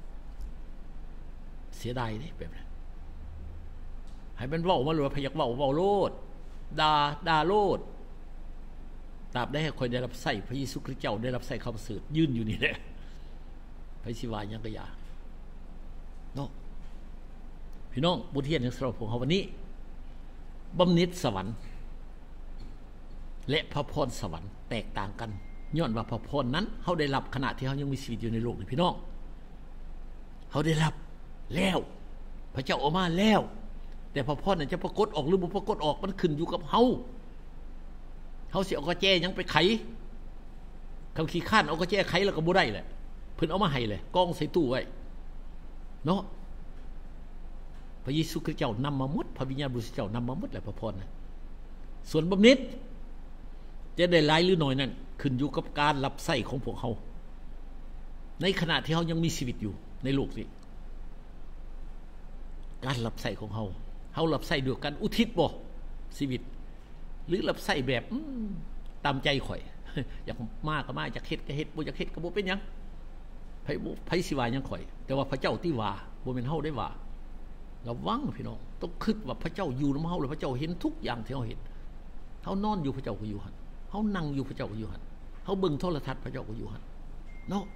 เสียดายเด้แบบนั้นให้มันเว้ามาเลยว่าพยักเว้าเว้าโลดด่าด่าโลดตราบได้ให้คนได้รับใช้พระเยซูคริสต์เจ้าได้รับใช้คำประเสริฐยืนอยู่นี่แหละไผสิว่าหยังก็อย่าเนาะพี่น้องบทเรียนของเราพวกเฮาวันนี้บำเหน็จสวรรค์และพระพรสวรรค์แตกต่างกันย้อนว่าพระพรนั้นเฮาได้รับขณะที่เฮายังมีชีวิตอยู่ในโลกนี่พี่น้องเฮาได้รับแล้วพระเจ้าออกมาแล้วแต่พระพรนั้นจะปรากฏออกหรือบ่ปรากฏออกมันขึ้นอยู่กับเฮาเฮาสิเอากระแจยังไปไขคำขี้ข้านเอากระแจไขแล้วก็บ่ได้แหละเพิ่นเอามาให้เลยกองใส่ตู้ไว้เนาะพระเยซูคริสต์เจ้านำมาหมดพระวิญญาณบริสุทธิ์เจ้านำมาหมดแหละพระพรนะส่วนบำเหน็จจะได้หลายหรือน้อยนั่นขึ้นอยู่กับการรับใช้ของพวกเฮาในขณะที่เฮายังมีชีวิตอยู่ในโลกนี้การรับใช้ของเฮาเฮารับใช้ด้วยกันอุทิศบ่ชีวิตหรือรับใช้แบบตามใจข่อยอยากมาก็มาอยากเฮ็ดก็เฮ็ดบ่อยากเฮ็ดก็บ่เป็นหยังไผบ่ไผสิว่าหยังข่อยแต่ว่าพระเจ้าที่ว่าบ่แม่นเฮาได้ว่าระวังพี่น้องต้องคิดว่าพระเจ้าอยู่นำเฮาแล้วพระเจ้าเห็นทุกอย่างที่เฮาเห็นเฮานอนอยู่พระเจ้าก็อยู่หั่นเฮานั่งอยู่พระเจ้าก็อยู่หั่นเฮาเบิ่งโทรทัศน์พระเจ้าก็อยู่หั่นเนาะ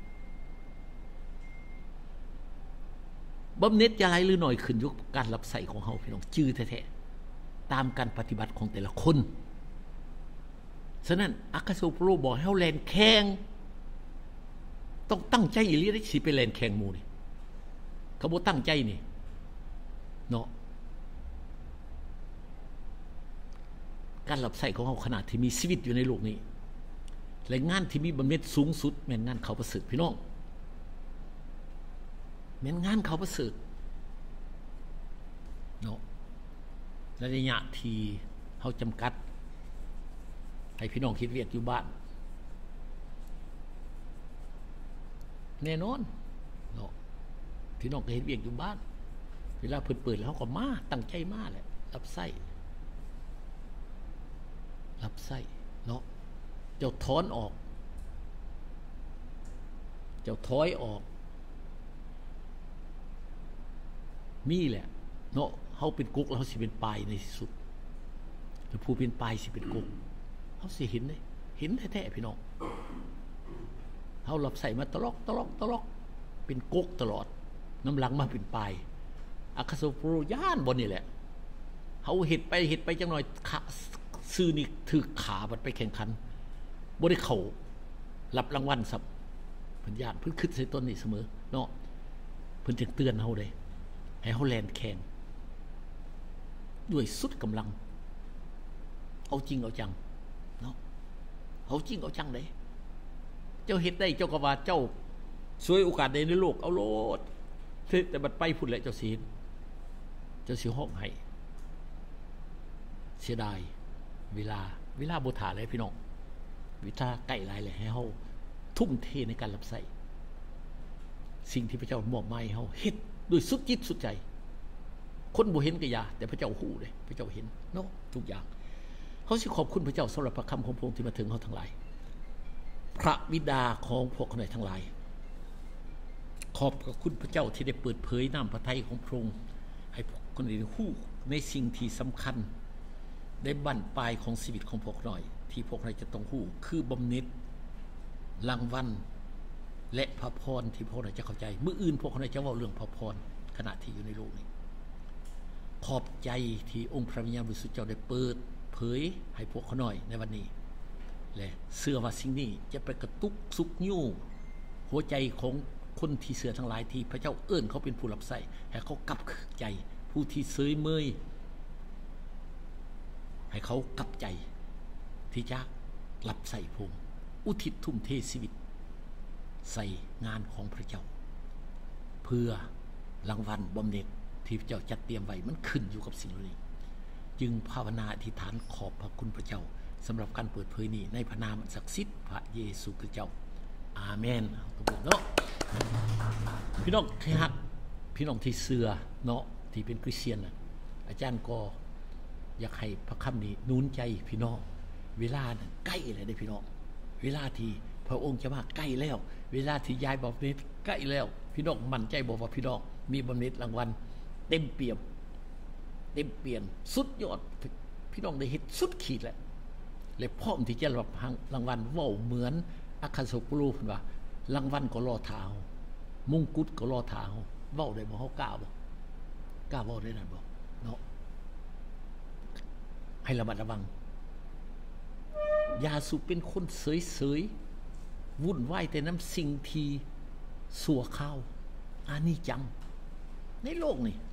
บำเหน็จจะหลายหรือน้อยขึ้นอยู่กับการรับใช้ของเฮาพี่น้องจื้อแท้ๆตามการปฏิบัติของแต่ละคนฉะนั้นอัคคโซโปโลบอกให้เฮาแล่นแข่งต้องตั้งใจอีหลีได้สิไปแล่นแข่งหมู่นี่เขาบ่ตั้งใจนี่เนาะการรับใช้ของเฮาขนาดที่มีชีวิตอยู่ในโลกนี้และงานที่มีบำเหน็จสูงสุดแม่นงานเขาประเสริฐพี่น้องแม่นงานเขาประเสริฐเนาะระยะที่เฮาจำกัดให้พี่น้องคิดเวียกอยู่บ้านแน่นอนเนาะพี่น้องก็เฮ็ดเวียกอยู่บ้านเวลาเพิ่นเปิดแล้วเฮาก็มาตั้งใจมาแหละรับใช้รับใช้เนาะเจ้าถอนออกเจ้าถอยออกมีแหละเนาะเฮาเป็นกุ๊กแล้วเฮาสิเป็นปลายในที่สุดแล้วผู้เป็นปลายสิเป็นกุ๊กเฮาสิเห็นเด้เห็นแท้ๆพี่น้องเฮารับใส่มาตลอกตลอกตลอกเป็นกุ๊กตลอดน้ำหลังมาเป็นปลายอัคคโซโปโลย่านบ่นี่แหละเฮาเฮ็ดไปเฮ็ดไปจังหน่อยซื้อนี่ถือขาบัดไปแข่งขันบ่ได้เข้ารับรางวัลซับเพิ่นย่านเพิ่นคิดใส่ต้นนี่เสมอเนาะเพิ่นจึงเตือนเฮาเด้ให้เฮาแล่นแข่งด้วยสุดกำลังเอาจริงเอาจังเนาะเอาจริงเอาจังเด้เจ้าเฮ็ดได้เจ้าก็ว่าเจ้าสวยโอกาสใดในโลกเอาโลดแต่บัดไปพุ่นแหละเจ้าสิเจ้าสิฮ้องให้เสียดายเวลาเวลาบ่ท่าเลยพี่น้องเวลาใกล้หลายแล้วให้เฮาทุ่มเทในการรับใช้สิ่งที่พระเจ้ามอบหมายให้เฮาเฮ็ดด้วยสุดจิตสุดใจคนบ่เห็นก็อย่าแต่พระเจ้าฮู้เด้พระเจ้าเห็นเนาะทุกอย่างเฮาสิขอบคุณพระเจ้าสำหรับพระคำของพระองค์ที่มาถึงเฮาทั้งหลายพระบิดาของพวกเราทั้งหลายขอบพระคุณพระเจ้าที่ได้เปิดเผยน้ำพระทัยของพระองค์ให้พวกคนอื่นฮู้ในสิ่งที่สำคัญได้บั้นปลายของชีวิตของพวกเราที่พวกเราจะต้องฮู้คือบำเหน็จรางวัลและพระพรที่พวกเราจะเข้าใจมื้ออื่นพวกเราจะเว้าเรื่องพระพรขณะที่อยู่ในโลกนี้ขอบใจที่องค์พระวิญญาณบริสุทธิ์เจ้าได้เปิดเผยให้พวกเขาหน่อยในวันนี้และเชื่อว่าสิ่งนี้จะไปกระตุกสุกยู่หัวใจของคนที่เชื่อทั้งหลายที่พระเจ้าเอิ้นเขาเป็นผู้รับใช้ให้เขากลับใจผู้ที่เสยเมยให้เขากลับใจที่จะรับใช้พระองค์อุทิศทุ่มเทชีวิตใส่งานของพระเจ้าเพื่อรางวัลบำเหน็จที่พระเจ้าจัดเตรียมไว้มันขึ้นอยู่กับสิ่งเหล่านี้จึงภาวนาอธิษฐานขอบพระคุณพระเจ้าสำหรับการเปิดเผยนี้ในพระนามศักดิ์สิทธิ์พระเยซูคริสต์เจ้าอาเมนทุกคนเนาะพี่น้องที่ฮักพี่น้องที่เชื่อเนาะที่เป็นคริสเตียนนะอาจารย์ก็อยากให้พระคำนี้นุนใจพี่น้องเวลานั้นใกล้แล้วได้พี่น้องเวลาที่พระองค์จะมาใกล้แล้วเวลาที่ยายบอกนี้ใกล้แล้วพี่น้องมั่นใจบอกว่าพี่น้องมีบำเหน็จรางวัลเต็มเปี่ยมเต็มเปี่ยมสุดยอดพี่น้องได้เห็นสุดขีดแล้วและพร้อมที่จะรับรางวัลเว้าเหมือนอัคคโซโปโลเพิ่นว่ารางวัลก็รอท่ามงกุฎก็รอท่าเว้าได้บ่เฮากล้าบ่กล้าเว้าได้นั่นบ่เนาะให้ระมัดระวังอย่าสุเป็นคนเสยๆวุ่นวายแต่น้ำสิ่งที่สัวข้าวอานิจังในโลกนี่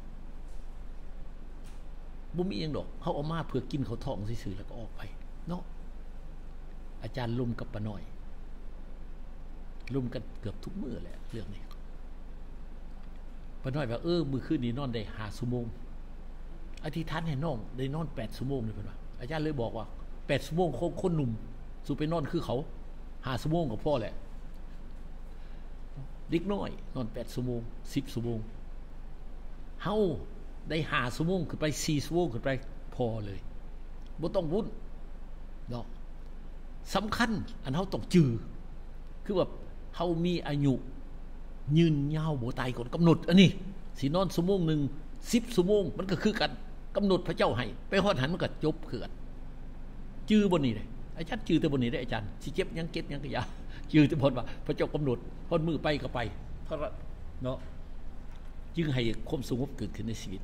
บ่มีอีหยังดอกเฮาเอามาเพื่อกินเขาท้องซื่อๆแล้วก็ออกไปเนาะอาจารย์ลุมกับป้าน้อยลุมกันเกือบทุกมื้อแหละเรื่องนี้ป้าน้อยว่าเออมื้อคืนนี้นอนได้ห้าชั่วโมงอธิษฐานให้น้องได้นอนแปดชั่วโมงเลยเพิ่นว่าอาจารย์เลยบอกว่าแปดชั่วโมงคงคนหนุ่มสู่ไปนอนคือเขาห้าชั่วโมงก็พอแหละเด็กน้อยนอนแปดชั่วโมงสิบชั่วโมงเฮาได้ห้าชั่วโมงขึ้นไปสี่ชั่วโมงขึ้นไปพอเลยบ่ต้องวุ่นเนาะสำคัญอันเฮาต้องจื้อคือว่าเฮามีอายุยืนยาวบ่ตายก่อนกำหนดอันนี้สินอนชั่วโมงนึงสิบชั่วโมงมันก็คือกันกำหนดพระเจ้าให้ไปฮอดหันมันก็จบคือกันจื้อบ่นี่ได้อาจารย์จื้อแต่บ่นี่ได้อาจารย์สิเจ็บยังเก็บยังก็อย่าจื้อแต่พอว่าพระเจ้ากำหนดพอมือไปก็ไปเท่านั้นเนาะจึงให้ความสงบเกิดขึ้นในชีวิต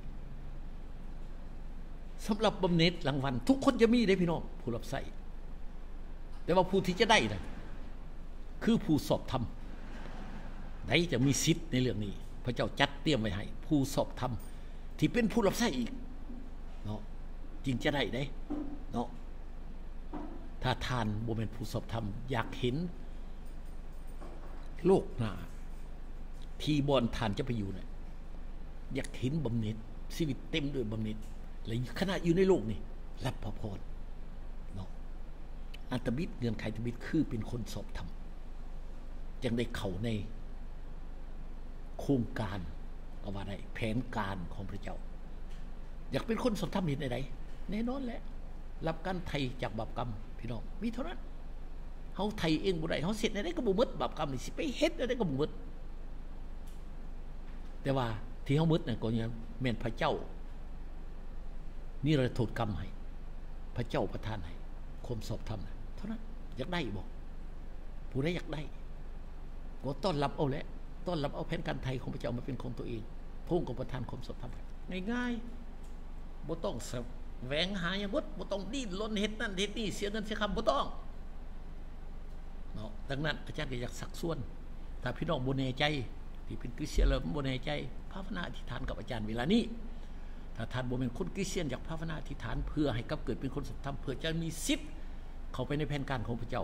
สำหรับบำเหน็จรางวัลทุกคนจะมีได้พี่น้องผู้รับใช้แต่ว่าผู้ที่จะได้นะคือผู้สอบธรรมไหนจะมีสิทธิ์ในเรื่องนี้พระเจ้าจัดเตรียมไว้ให้ผู้สอบธรรมที่เป็นผู้รับใช้อีกเนาะจึงจะได้ได้เนาะถ้าทานบ่เป็นผู้สอบธรรมอยากเห็นโลกหน้าที่บอนทานจะไปอยู่เนี่ยอยากเห็นบำเหน็จชีวิตเต็มด้วยบำเหน็จและขณะอยู่ในโลกนี่รับพระพรเนาะอัตบิดเงื่อนไขตบิดคือเป็นคนสอบธรรมยังได้เข้าในโครงการเอาว่าได้แผนการของพระเจ้าอยากเป็นคนสอบธรรมเห็นใดแน่นอนแหละรับการไถ่จากบาปกรรมพี่น้องมีเท่านั้นเฮาไถ่เองบ่ได้เฮาเสร็จได้ก็บ่หมดบาปกรรมนี่สิไปเฮ็ดได้ก็บ่หมดแต่ว่าที่เฮาหมดน่ะก็ยังแม่นพระเจ้านี่เราโทษกรรมให้พระเจ้าประทานให้ความสอบธรรมนะเท่านั้นอยากได้บ่ผู้ใดอยากได้ก็ต้อนรับเอาแหละต้อนรับเอาแผนการไทยของพระเจ้ามาเป็นของตัวเองพระองค์ก็ประทานความสอบธรรมง่ายๆบ่ต้องแสวงหาหยังบ่บ่ต้องดิ้นรนเฮ็ดนั่นเฮ็ดนี่เสียเงินเสียคำบ่ต้องเนาะดังนั้นอาจารย์ก็อยากสักส่วนถ้าพี่น้องบ่แน่ใจที่เป็นคริสเตียนแล้วบ่แน่ใจภาวนาอธิษฐานกับอาจารย์เวลานี้ถ้าท่านบ่เป็นคนคริสเตียนอยากภาวนาอธิษฐานเพื่อให้กับเกิดเป็นคนสอบธรรมเพื่อจะมีสิทธิ์เข้าไปในแผนการของพระเจ้า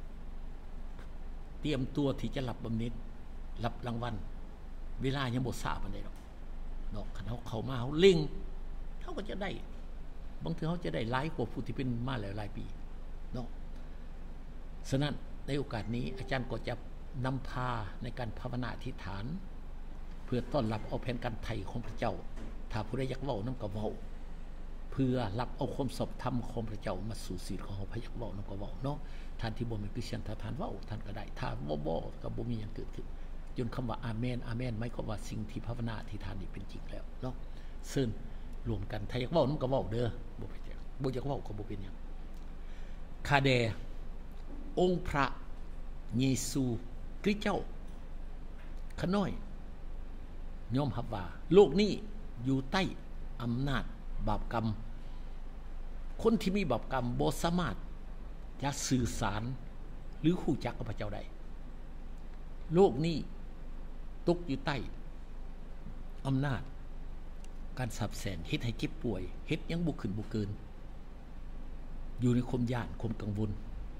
เตรียมตัวที่จะรับบำเหน็จรับรางวัลเวลายังบ่ทราบปานใดดอกเนาะคันเฮาเข้ามาเฮาเล็งเฮาก็จะได้บางทีเฮาจะได้หลายกว่าผู้ที่เป็นมาแล้วหลายปีเนาะฉะนั้นในโอกาสนี้อาจารย์ก็จะนำพาในการภาวนาอธิษฐานเพื่อต้อนรับเอาแผนการไถ่ของพระเจ้าถ้าผู้ใดอยากเว้านำก็เว้าเพื่อรับเอาความสอบธรรมของพระเจ้ามาสู่ชีวิตของเฮาพระอยากเว้านำก็เว้าเนาะท่านที่บ่เป็นคริสเตียนถ้าท่านเว้าท่านก็ได้ถ้าบ่บ่ก็บ่มีหยังเกิดขึ้นจนคำว่าอาเมนอาเมนหมายความว่าสิ่งที่ภาวนาอธิษฐานนี่เป็นจริงแล้วเนาะซึ่งรวมกันถ้าอยากเว้านำก็เว้าเด้อบ่เป็นหยังบ่อยากเว้าก็บ่เป็นหยังคาแดองค์พระเยซูคริสต์เจ้าขน้อยยอมรับว่าโลกนี้อยู่ใต้อำนาจบาปกรรมคนที่มีบาปกรรมบ่สามารถจะสื่อสารหรือรู้จักกับพระเจ้าได้โลกนี้ตกอยู่ใต้อำนาจการสับแสงเฮ็ดให้เจ็บป่วยเฮ็ดยังบ่ขึ้นบ่เกินอยู่ในความย่านความกังวล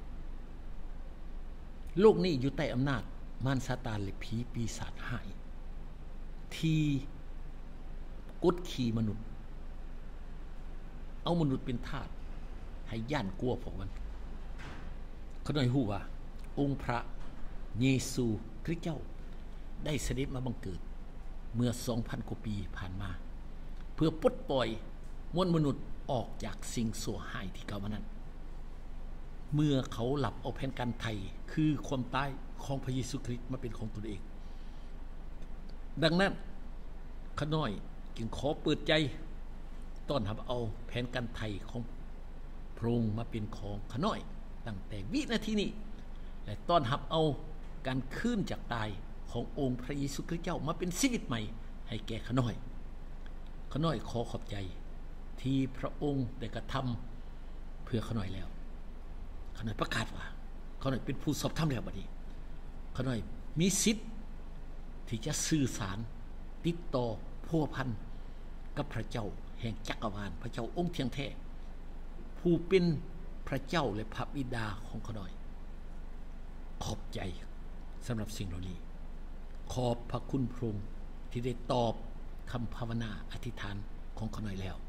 โลกนี้อยู่ใต้อำนาจมารซาตานและผีปีศาจร้ายที่กดขี่มนุษย์เอามนุษย์เป็นทาสให้ย่านกลัวพวกมันเขาหน่อยฮู้ว่าองค์พระเยซูคริสต์เจ้าได้เสด็จมาบังเกิดเมื่อ สองพัน กว่าปีผ่านมาเพื่อปลดปล่อยมวลมนุษย์ออกจากสิ่งชั่วร้ายที่เก่ามานั้นเมื่อเขาหลับเอาแผนการไถ่คือความตายของพระเยซูคริสต์มาเป็นของตนเองดังนั้นข้าน้อยจึงขอเปิดใจต้อนรับเอาแผนการไถ่ของพระองค์มาเป็นของข้าน้อยตั้งแต่วินาทีนี้และต้อนรับเอาการขึ้นจากตายขององค์พระเยซูคริสต์เจ้ามาเป็นชีวิตใหม่ให้แก่ข้าน้อยข้าน้อยขอขอบใจที่พระองค์ได้กระทำเพื่อข้าน้อยแล้วข้าน้อยประกาศว่าข้าน้อยเป็นผู้สอบธรรมแล้วบัดนี้ข้าน้อยมีสิทธิ์ที่จะสื่อสารติดต่อพัวพันกับพระเจ้าแห่งจักรวาลพระเจ้าองค์เที่ยงแท้ผู้เป็นพระเจ้าและพระบิดาของข้าน้อยขอบใจสำหรับสิ่งเหล่านี้ขอบพระคุณพระองค์ที่ได้ตอบคำภาวนาอธิษฐานของข้าน้อยแล้ว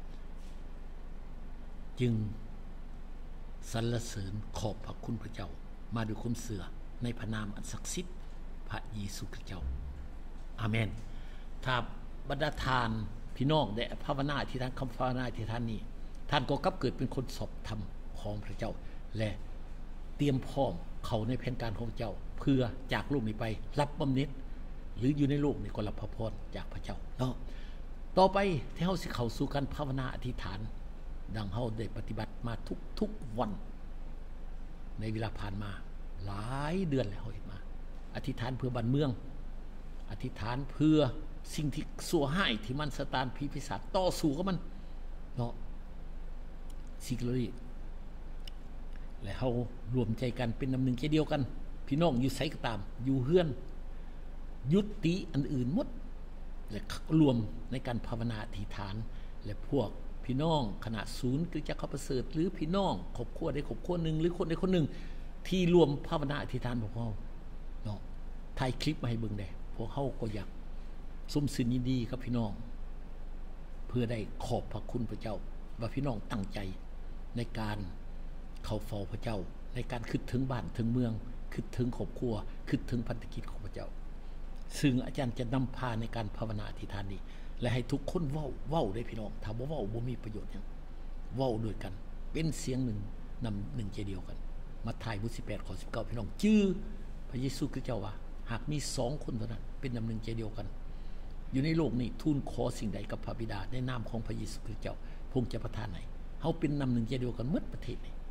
จึงสรรเสริญขอบพระคุณพระเจ้ามาด้วยความเสื่อในพระนามอันศักดิ์สิทธิ์พระเยซูคริสต์เจ้าอาเมนถ้าบรรดาทานพี่พี่น้องได้ภาวนาที่ท่านคำภาวนาที่ท่านนี้ท่านก็กลับเกิดเป็นคนสอบธรรมของพระเจ้าและเตรียมพร้อมเข้าในแผนการของเจ้าเพื่อจากโลกนี้ไปรับบำเหน็จหรืออยู่ในโลกนี้ก็รับพระพรจากพระเจ้าเนาะต่อไปที่เฮาสิเข้าสู่การภาวนาอธิษฐานดังเฮาได้ปฏิบัติมาทุกๆวันในเวลาผ่านมาหลายเดือนแล้วเฮาเฮ็ดมาอธิษฐานเพื่อบ้านเมืองอธิษฐานเพื่อสิ่งที่ชั่วร้ายที่มันสตานผีปีศาจต่อสู้กับมันเนาะสิ่งเหล่านี้และเฮารวมใจกันเป็นน้ำหนึ่งใจเดียวกันพี่น้องอยู่ไสก็ตามอยู่เฮือนยุติอันอื่นหมดและรวมในการภาวนาอธิษฐานและพวกพี่น้องขณะศูนย์คือจักรประเสริฐหรือพี่น้องครอบครัวใดครอบครัวหนึ่งหรือคนใดคนหนึ่งที่รวมภาวนาอธิษฐานพวกเราเนาะถ่ายคลิปมาให้เบิ่งได้พวกเขาก็อยากสมสินยินดีกับพี่น้องเพื่อได้ขอบพระคุณพระเจ้าว่าพี่น้องตั้งใจในการเข้าเฝ้าพระเจ้าในการคิดถึงบ้านถึงเมืองคิดถึงครอบครัวคิดถึงพันธกิจของพระเจ้าซึ่งอาจารย์จะนำพาในการภาวนาอธิษฐานนี้และให้ทุกคนเว้าเว้าได้พี่น้องถ้าบ่เว้าบ่มีประโยชน์หยังเว้าด้วยกันเป็นเสียงหนึ่งนำหนึ่งใจเดียวกันมัทธิวบทสิบแปดข้อสิบเก้าพี่น้องชื่อพระเยซูคริสต์เจ้าว่าหากมีสองคนเท่านั้นเป็นนำหนึ่งใจเดียวกันอยู่ในโลกนี้ทูลขอสิ่งใดกับพระบิดาในนามของพระเยซูคริสต์เจ้าพระองค์จะประทานให้เฮาเป็นนำหนึ่งใจเดียวกันหมดประเทศนี้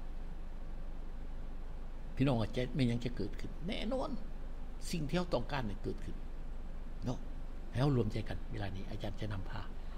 พี่น้องอาจจะไม่ยังจะเกิดขึ้นแน่นอนสิ่งที่เราต้องการเนี่ยเกิดขึ้นเนาะให้เรารวมใจกันเวลานี้อาจารย์จะนำพา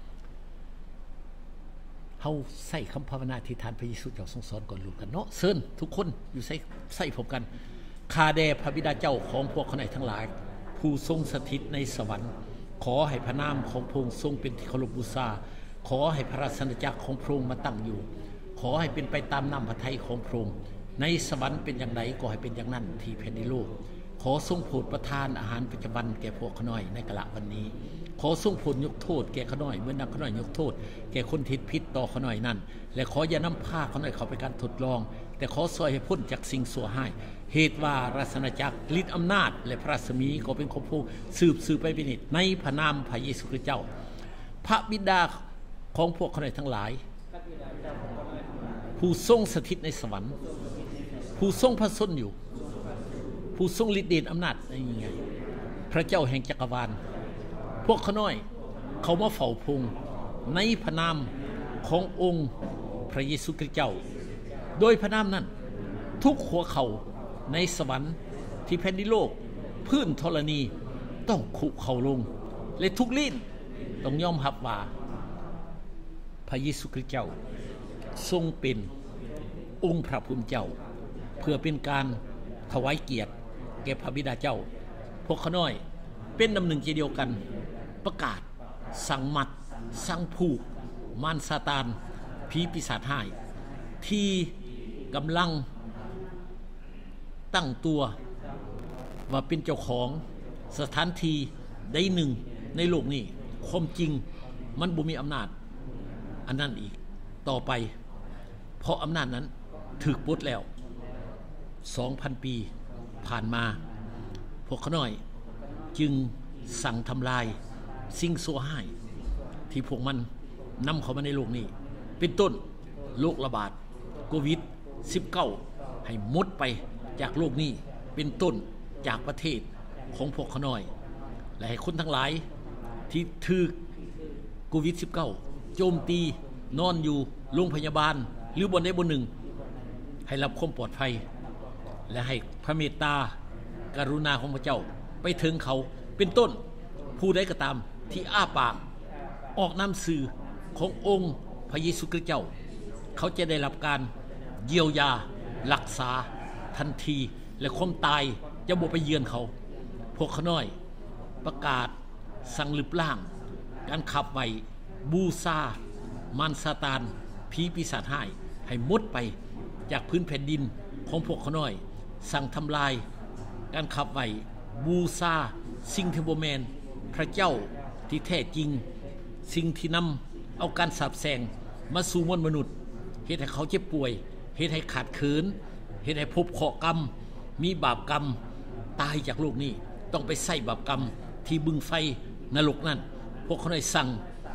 เฮาใส่คำภาวนาที่ทานพระเยซูเจ้าทรงสอนก่อนรวมกันเนาะเชิญทุกคนอยู่ใส่ใส่ผมกันข้าแด่พระบิดาเจ้าของพวกเขาทั้งหลายผู้ทรงสถิตในสวรรค์ขอให้พระนามของพระองค์ทรงเป็นที่เคารพบูชาขอให้พระราชอาณาจักรของพระองค์มาตั้งอยู่ขอให้เป็นไปตามน้ำพระทัยของพระองค์ในสวรรค์เป็นอย่างไรก็ให้เป็นอย่างนั้นที่แผ่นดินโลกขอทรงโปรดประทานอาหารประจำวันแก่พวกข้าน้อยในกะละวันนี้ขอทรงโปรดยกโทษแก่ข้าน้อยเหมือนดังข้าน้อยยกโทษแก่คนทิศพิษต่อข้าน้อยนั้นและขออย่านำพาข้าน้อยเข้าไปการทดลองแต่ขอซอยให้พ้นจากสิ่งชั่วร้ายเหตุว่าราชอาณาจักรฤทธิ์อำนาจและพระรัศมีก็เป็นของพระองค์สืบสืบไปเป็นนิจในพระนามพระเยซูคริสต์เจ้าพระบิดาของพวกข้าน้อยทั้งหลายผู้ทรงสถิตในสวรรค์ผู้ทรงพระชนอยู่ผู้ทรงฤทธิ์เดชอำนาจอะไรยังไงพระเจ้าแห่งจักรวาลพวกข้าน้อยเขามาเฝ้าพระองค์ในพระนามขององค์พระเยซูคริสต์เจ้าโดยพระนามนั้นทุกหัวเข่าในสวรรค์ที่แผ่นดินโลกพื้นธรณีต้องคุกเข่าลงและทุกลิ้นต้องยอมรับว่าพระเยซูคริสต์เจ้าทรงเป็นองค์พระผู้เป็นเจ้าเพื่อเป็นการถวายเกียรติแก่พระบิดาเจ้าพวกข้าน้อยเป็นน้ำหนึ่งใจเดียวกันประกาศสั่งมัดสั่งผูกมารซาตานผีปีศาจร้ายที่กำลังตั้งตัวว่าเป็นเจ้าของสถานที่ใดหนึ่งในโลกนี้ความจริงมันบ่มีอำนาจอันนั้นอีกต่อไปเพราะอำนาจนั้นถูกปลดแล้ว สองพัน ปีผ่านมาพวกข้าน้อยจึงสั่งทำลายสิ่งชั่วร้ายที่พวกมันนำเข้ามาในโลกนี้เป็นต้นโรคระบาดโควิด สิบเก้า ให้หมดไปจากโลกนี้เป็นต้นจากประเทศของพวกข้าน้อยและให้คนทั้งหลายที่ถูกโควิด สิบเก้า โจมตีนอนอยู่โรงพยาบาลหรือบนใดบนหนึ่งให้รับความปลอดภัยและให้พระเมตตากรุณาของพระเจ้าไปถึงเขาเป็นต้นผู้ใดก็ตามที่อ้าปากออกนำสื่อขององค์พระเยซูคริสต์เจ้าเขาจะได้รับการเยียวยารักษาทันทีและความตายจะบ่ไปเยือนเขาพวกข้าน้อยประกาศสั่งลึบล่างการขับไว้บูชามารซาตานผีปีศาจร้ายให้หมดไปจากพื้นแผ่นดินของพวกข้าน้อยสั่งทำลายการขับไว้บูชาสิ่งที่บ่แม่นพระเจ้าที่แท้จริงสิ่งที่นำเอาการสาปแช่งมาสู่มวลมนุษย์เฮ็ดให้เขาเจ็บป่วยเฮ็ดให้ขาดเขินเฮ็ดให้พบเคราะห์กรรมมีบาปกรรมตายจากโลกนี้ต้องไปใส่บาปกรรมที่บึงไฟนรกนั่นพวกเขาได้สั่ง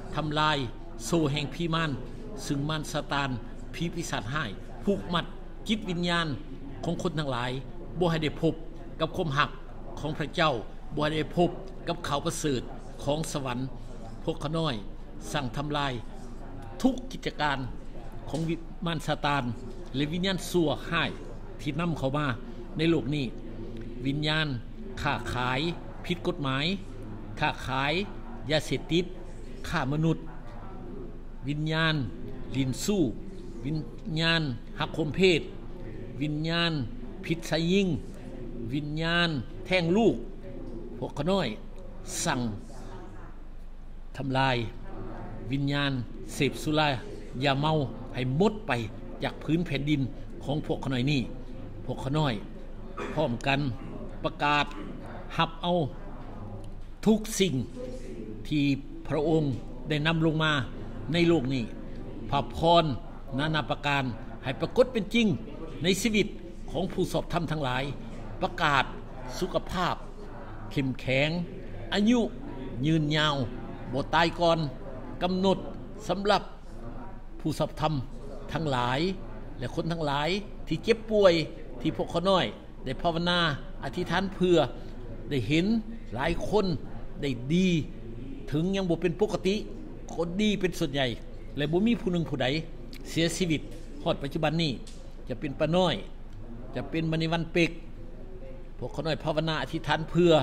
ทำลายโซ่แห่งผีมารซึ่งมารซาตานผีปีศาจร้ายผูกมัดจิตวิญญาณของคนทั้งหลายบ่ให้ได้พบกับความหักของพระเจ้าบ่ให้ได้พบกับข่าวประเสริฐของสวรรค์พวกขน้อยสั่งทำลายทุกกิจการของมารซาตานและวิญญาณชั่วร้ายที่นำเข้ามาในโลกนี้วิญญาณค้าขายผิดกฎหมายค้าขายยาเสพติดฆ่ามนุษย์วิญญาณลินสู้วิญญาณหักคมเพศวิญญาณผิดไสยิงวิญญาณแท่งลูกพวกขน้อยสั่งทำลายวิญญาณเสพสุรายาเมาให้หมดไปจากพื้นแผ่นดินของพวกขน้อยนี่พวกขน้อยพร้อมกันประกาศหับเอาทุกสิ่งที่พระองค์ได้นำลงมาในโลกนี้พระพรนานาประการให้ปรากฏเป็นจริงในชีวิตของผู้สอบธรรมทั้งหลายประกาศสุขภาพเข้มแข็งอายุยืนยาวบ่ตายก่อนกำหนดสำหรับผู้สอบธรรมทั้งหลายและคนทั้งหลายที่เจ็บป่วยที่พวกเขาน้อยได้ภาวนาอธิษฐานเพื่อได้เห็นหลายคนได้ดีถึงยังบ่เป็นปกติคนดีเป็นส่วนใหญ่และบ่มีผู้หนึ่งผู้ใดเสียชีวิตฮอดปัจจุบันนี้จะเป็นป้าน้อยจะเป็นมณีวันเป็กพวกเขาน้อยภาวนาอธิษฐานเพื่อ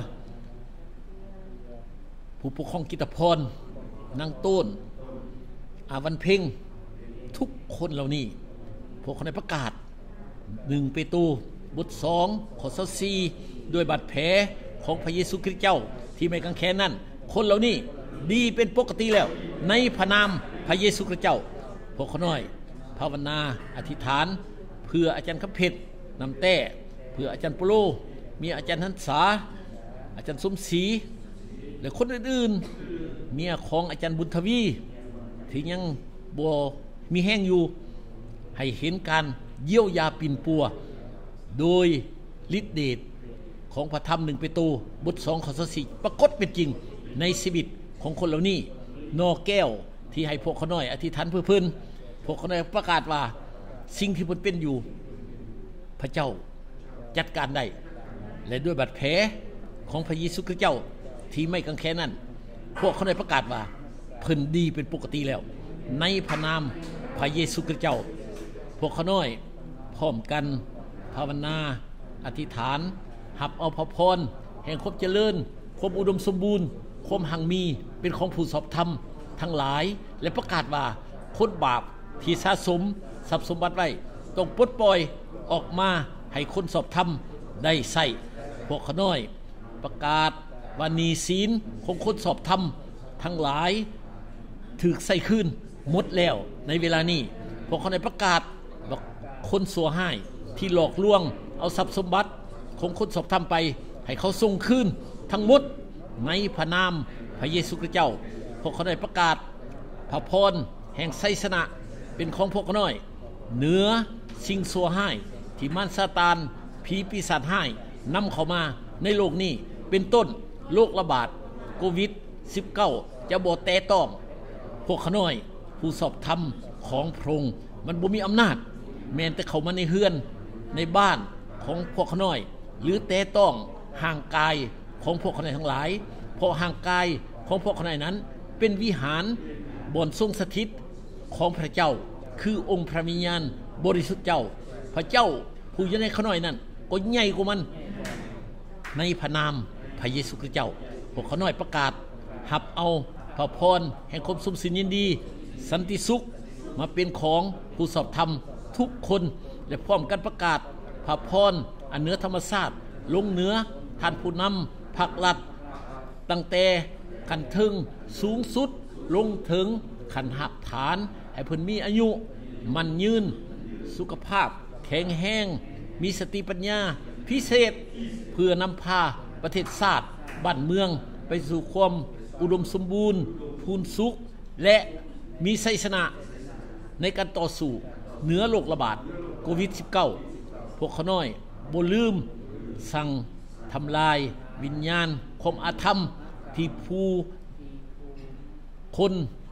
ผู้ปกครองกิตพรนางต้นอาวันเพ็งทุกคนเหล่านี้พวกเขาน้อยประกาศหนึ่งเปโตรบทสองข้อสี่ด้วยบาดแผลของพระเยซูคริสต์เจ้าที่ไม่กังแค้นนั้นคนเหล่านี้ดีเป็นปกติแล้วในพระนามพระเยซูคริสต์เจ้าพวกเขาน้อยภาวนาอธิษฐานเพื่ออาจารย์คำเพชรนำแต้เพื่ออาจารย์โปโลมีอาจารย์หันษาอาจารย์สมศรีและคนอื่นๆเมียของอาจารย์บุญทวีที่ยังบ่มีแห้งอยู่ให้เห็นการเยียวยาปิ่นปัวโดยฤทธิเดชของพระธรรมหนึ่งเปโตรบทสองข้อสี่ปรากฏเป็นจริงในชีวิตของคนเหล่านี้นอแก้วที่ให้พวกเขาน้อยอธิษฐานเพื่อเพิ่นพวกเขาน้อยประกาศว่าสิ่งที่เพิ่นเป็นอยู่พระเจ้าจัดการได้และด้วยบาดแผลของพระเยซูคริสต์เจ้าที่ไม่กังแค้นนั้นพวกเขาได้ประกาศว่าเพิ่นดีเป็นปกติแล้วในพระนามพระเยซูคริสต์เจ้าพวกเขาน้อยพร้อมกันภาวนาอธิษฐานหับเอาพระพรแห่งความเจริญความอุดมสมบูรณ์ความหังมีเป็นของผู้สอบธรรมทั้งหลายและประกาศว่าคนบาปที่สะสมทรัพย์สมบัติไว้ต้องปลดปล่อยออกมาให้คนสอบธรรมได้ใส่พวกขน้อยประกาศว่าหนี้สินของคนสอบธรรมทั้งหลายถูกใส่คืนหมดแล้วในเวลานี้พวกขน้อยประกาศว่าคนสัวให้ที่หลอกลวงเอาทรัพย์สมบัติของคนสอบธรรมไปให้เขาส่งคืนทั้งหมดในพระนามพระเยซูคริสต์เจ้าพวกขน้อยประกาศพระพรแห่งไสยชนะเป็นของพวกขน้อยเหนือสิ่งสัวให้ที่มารซาตานผีปีศาจร้ายนำเข้ามาในโลกนี้เป็นต้นโรคระบาดโควิด สิบเก้า จะบ่แตะต้องพวกขน้อยผู้สอบธรรมของพระองค์มันบ่มีอำนาจแม้แต่เข้ามาในเฮือนในบ้านของพวกขน้อยหรือแตะต้องห่างกายของพวกขน้อยทั้งหลายเพราะห่างกายของพวกขน้อยนั้นเป็นวิหารบ่อนทรงสถิตของพระเจ้าคือองค์พระวิญญาณบริสุทธิ์เจ้าพระเจ้าผู้อยู่ในขน้อยนั้นก็ใหญ่กว่ามันในพระนามพระเยซูคริสต์เจ้าพวกเขาน้อยประกาศหับเอาพระพรแห่งความสุขสินยินดีสันติสุขมาเป็นของผู้สอบธรรมทุกคนและพร้อมกันประกาศพระพรอันเหนือธรรมชาติลงเหนือท่านผู้นำภาครัฐตั้งแต่ขั้นถึงสูงสุดลงถึงขั้นหักฐานให้เพิ่นมีอายุมันยืนสุขภาพแข็งแรงมีสติปัญญาพิเศษเพื่อนำพาประเทศชาติบ้านเมืองไปสู่ความอุดมสมบูรณ์พูนสุขและมีชัยชนะในการต่อสู้เหนือโรคระบาดโควิด สิบเก้า พวกเขาน้อยบ่ลืมสั่งทำลายวิญญาณความอาธรรมที่ผู้คน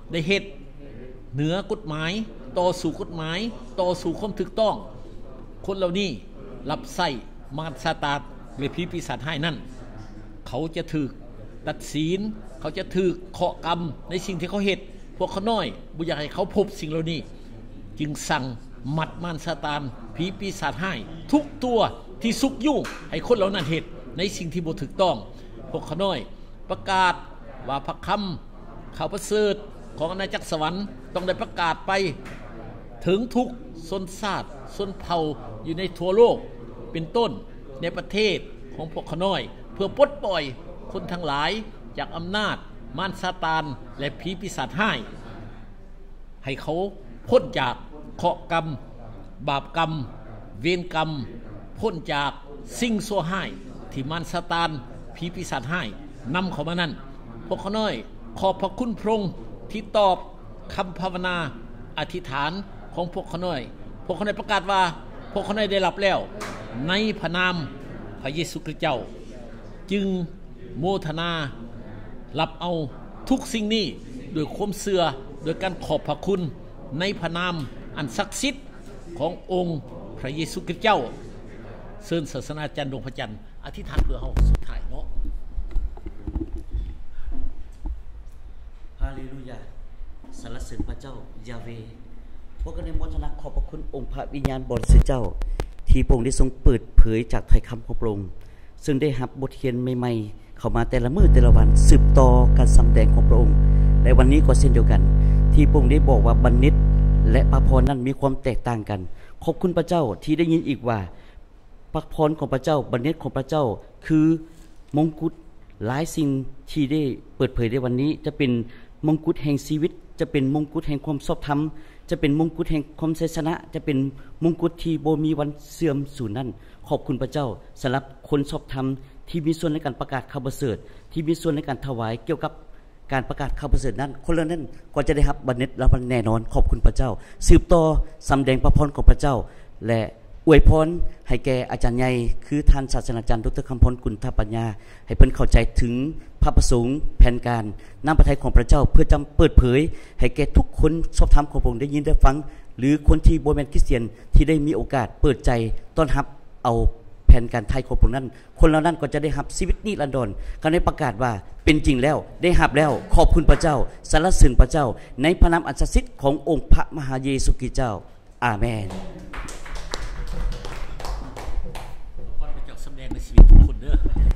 ได้เฮ็ดเหนือกฎหมายต่อสู่กฎหมายต่อสู่ความถูกต้องคนเหล่านี้รับใช้มารซาตานหรือผีปีศาจให้นั่นเขาจะถูกตัดสินเขาจะถูกเคราะห์กรรมในสิ่งที่เขาเฮ็ดพวกเขาน้อยบ่อยากให้เขาพบสิ่งเหล่านี้จึงสั่งมัดมารซาตานผีปีศาจให้ทุกตัวที่สุกยุ่งให้คนเหล่านั้นเฮ็ดในสิ่งที่บ่ถูกต้องพวกเขาน้อยประกาศว่าพระคำข่าวประเสริฐของอาณาจักรสวรรค์ต้องได้ประกาศไปถึงทุกชนชาติชนเผ่าอยู่ในทั่วโลกเป็นต้นในประเทศของพวกเขาน้อยเพื่อปลดปล่อยคนทั้งหลายจากอำนาจมารซาตานและผีปีศาจให้ให้เขาพ้นจากเคราะห์กรรมบาปกรรมเวรกรรมพ้นจากสิ่งชั่วร้ายที่มารซาตานผีปีศาจให้นำเข้ามานั้นพวกเขาน้อยขอบพระคุณพระองค์ที่ตอบคำภาวนาอธิษฐานของพวกเขาน้อยพวกเขาน้อยประกาศว่าพวกเขาน้อยได้รับแล้วในพระนามพระเยซูคริสต์เจ้าจึงโมทนารับเอาทุกสิ่งนี้โดยความเชื่อโดยการขอบพระคุณในพระนามอันศักดิ์สิทธิ์ขององค์พระเยซูคริสต์เจ้าเชิญศาสนาจารย์ดวงพระจันทร์อธิษฐานเพื่อเฮาสุดท้ายเนาะฮาเลลูยาสรรเสริญพระเจ้ายาเวห์พวกกันในโมทนาขอบพระคุณองค์พระวิญญาณบริสุทธิ์เจ้าที่พระองค์ได้ทรงเปิดเผยจากถ้อยคำของพระองค์ซึ่งได้รับบทเรียนใหม่ๆเข้ามาแต่ละมื้อแต่ละวันสืบต่อการสำแดงของพระองค์ในวันนี้ก็เช่นเดียวกันที่พระองค์ได้บอกว่าบัณฑิตและพระพรนั้นมีความแตกต่างกันขอบคุณพระเจ้าที่ได้ยินอีกว่าพระพรของพระเจ้าบัณฑิตของพระเจ้าคือมงกุฎหลายสิ่งที่ได้เปิดเผยในวันนี้จะเป็นมงกุฎแห่งชีวิตจะเป็นมงกุฎแห่งความชอบธรรมจะเป็นมงกุฎแห่งความชัยชนะจะเป็นมงกุฎที่บ่มีวันเสื่อมสูญนั้นขอบคุณพระเจ้าสำหรับคนชอบธรรมที่มีส่วนในการประกาศข่าวประเสริฐที่มีส่วนในการถวายเกี่ยวกับการประกาศข่าวประเสริฐนั้นคนเหล่านั้นก็จะได้รับบัณฑิตรางวัลแน่นอนขอบคุณพระเจ้าสืบต่อสำแดงพระพรของพระเจ้าและอวยพรให้แก่อาจารย์ใหญ่คือท่านศาสตราจารย์ดร.คำพลกุลทปัญญาให้เพิ่นเข้าใจถึงพระประสงค์แผนการน้ำพระทัยของพระเจ้าเพื่อจำเปิดเผยให้แก่ทุกคนสอบถามของพระองค์ได้ยินได้ฟังหรือคนที่บ่แม่นคริสเตียนที่ได้มีโอกาสเปิดใจต้อนรับเอาแผนการไทยของพระองค์นั้นคนเหล่านั้นก็จะได้รับชีวิตนิรันดรการได้ประกาศว่าเป็นจริงแล้วได้รับแล้วขอบคุณพระเจ้าสรรเสริญพระเจ้าในพระนามอันศักดิ์สิทธิ์ขององค์พระมหาเยซูคริสต์เจ้าอาเมนพระเจ้าสำแดงในชีวิตทุกคนเด้อ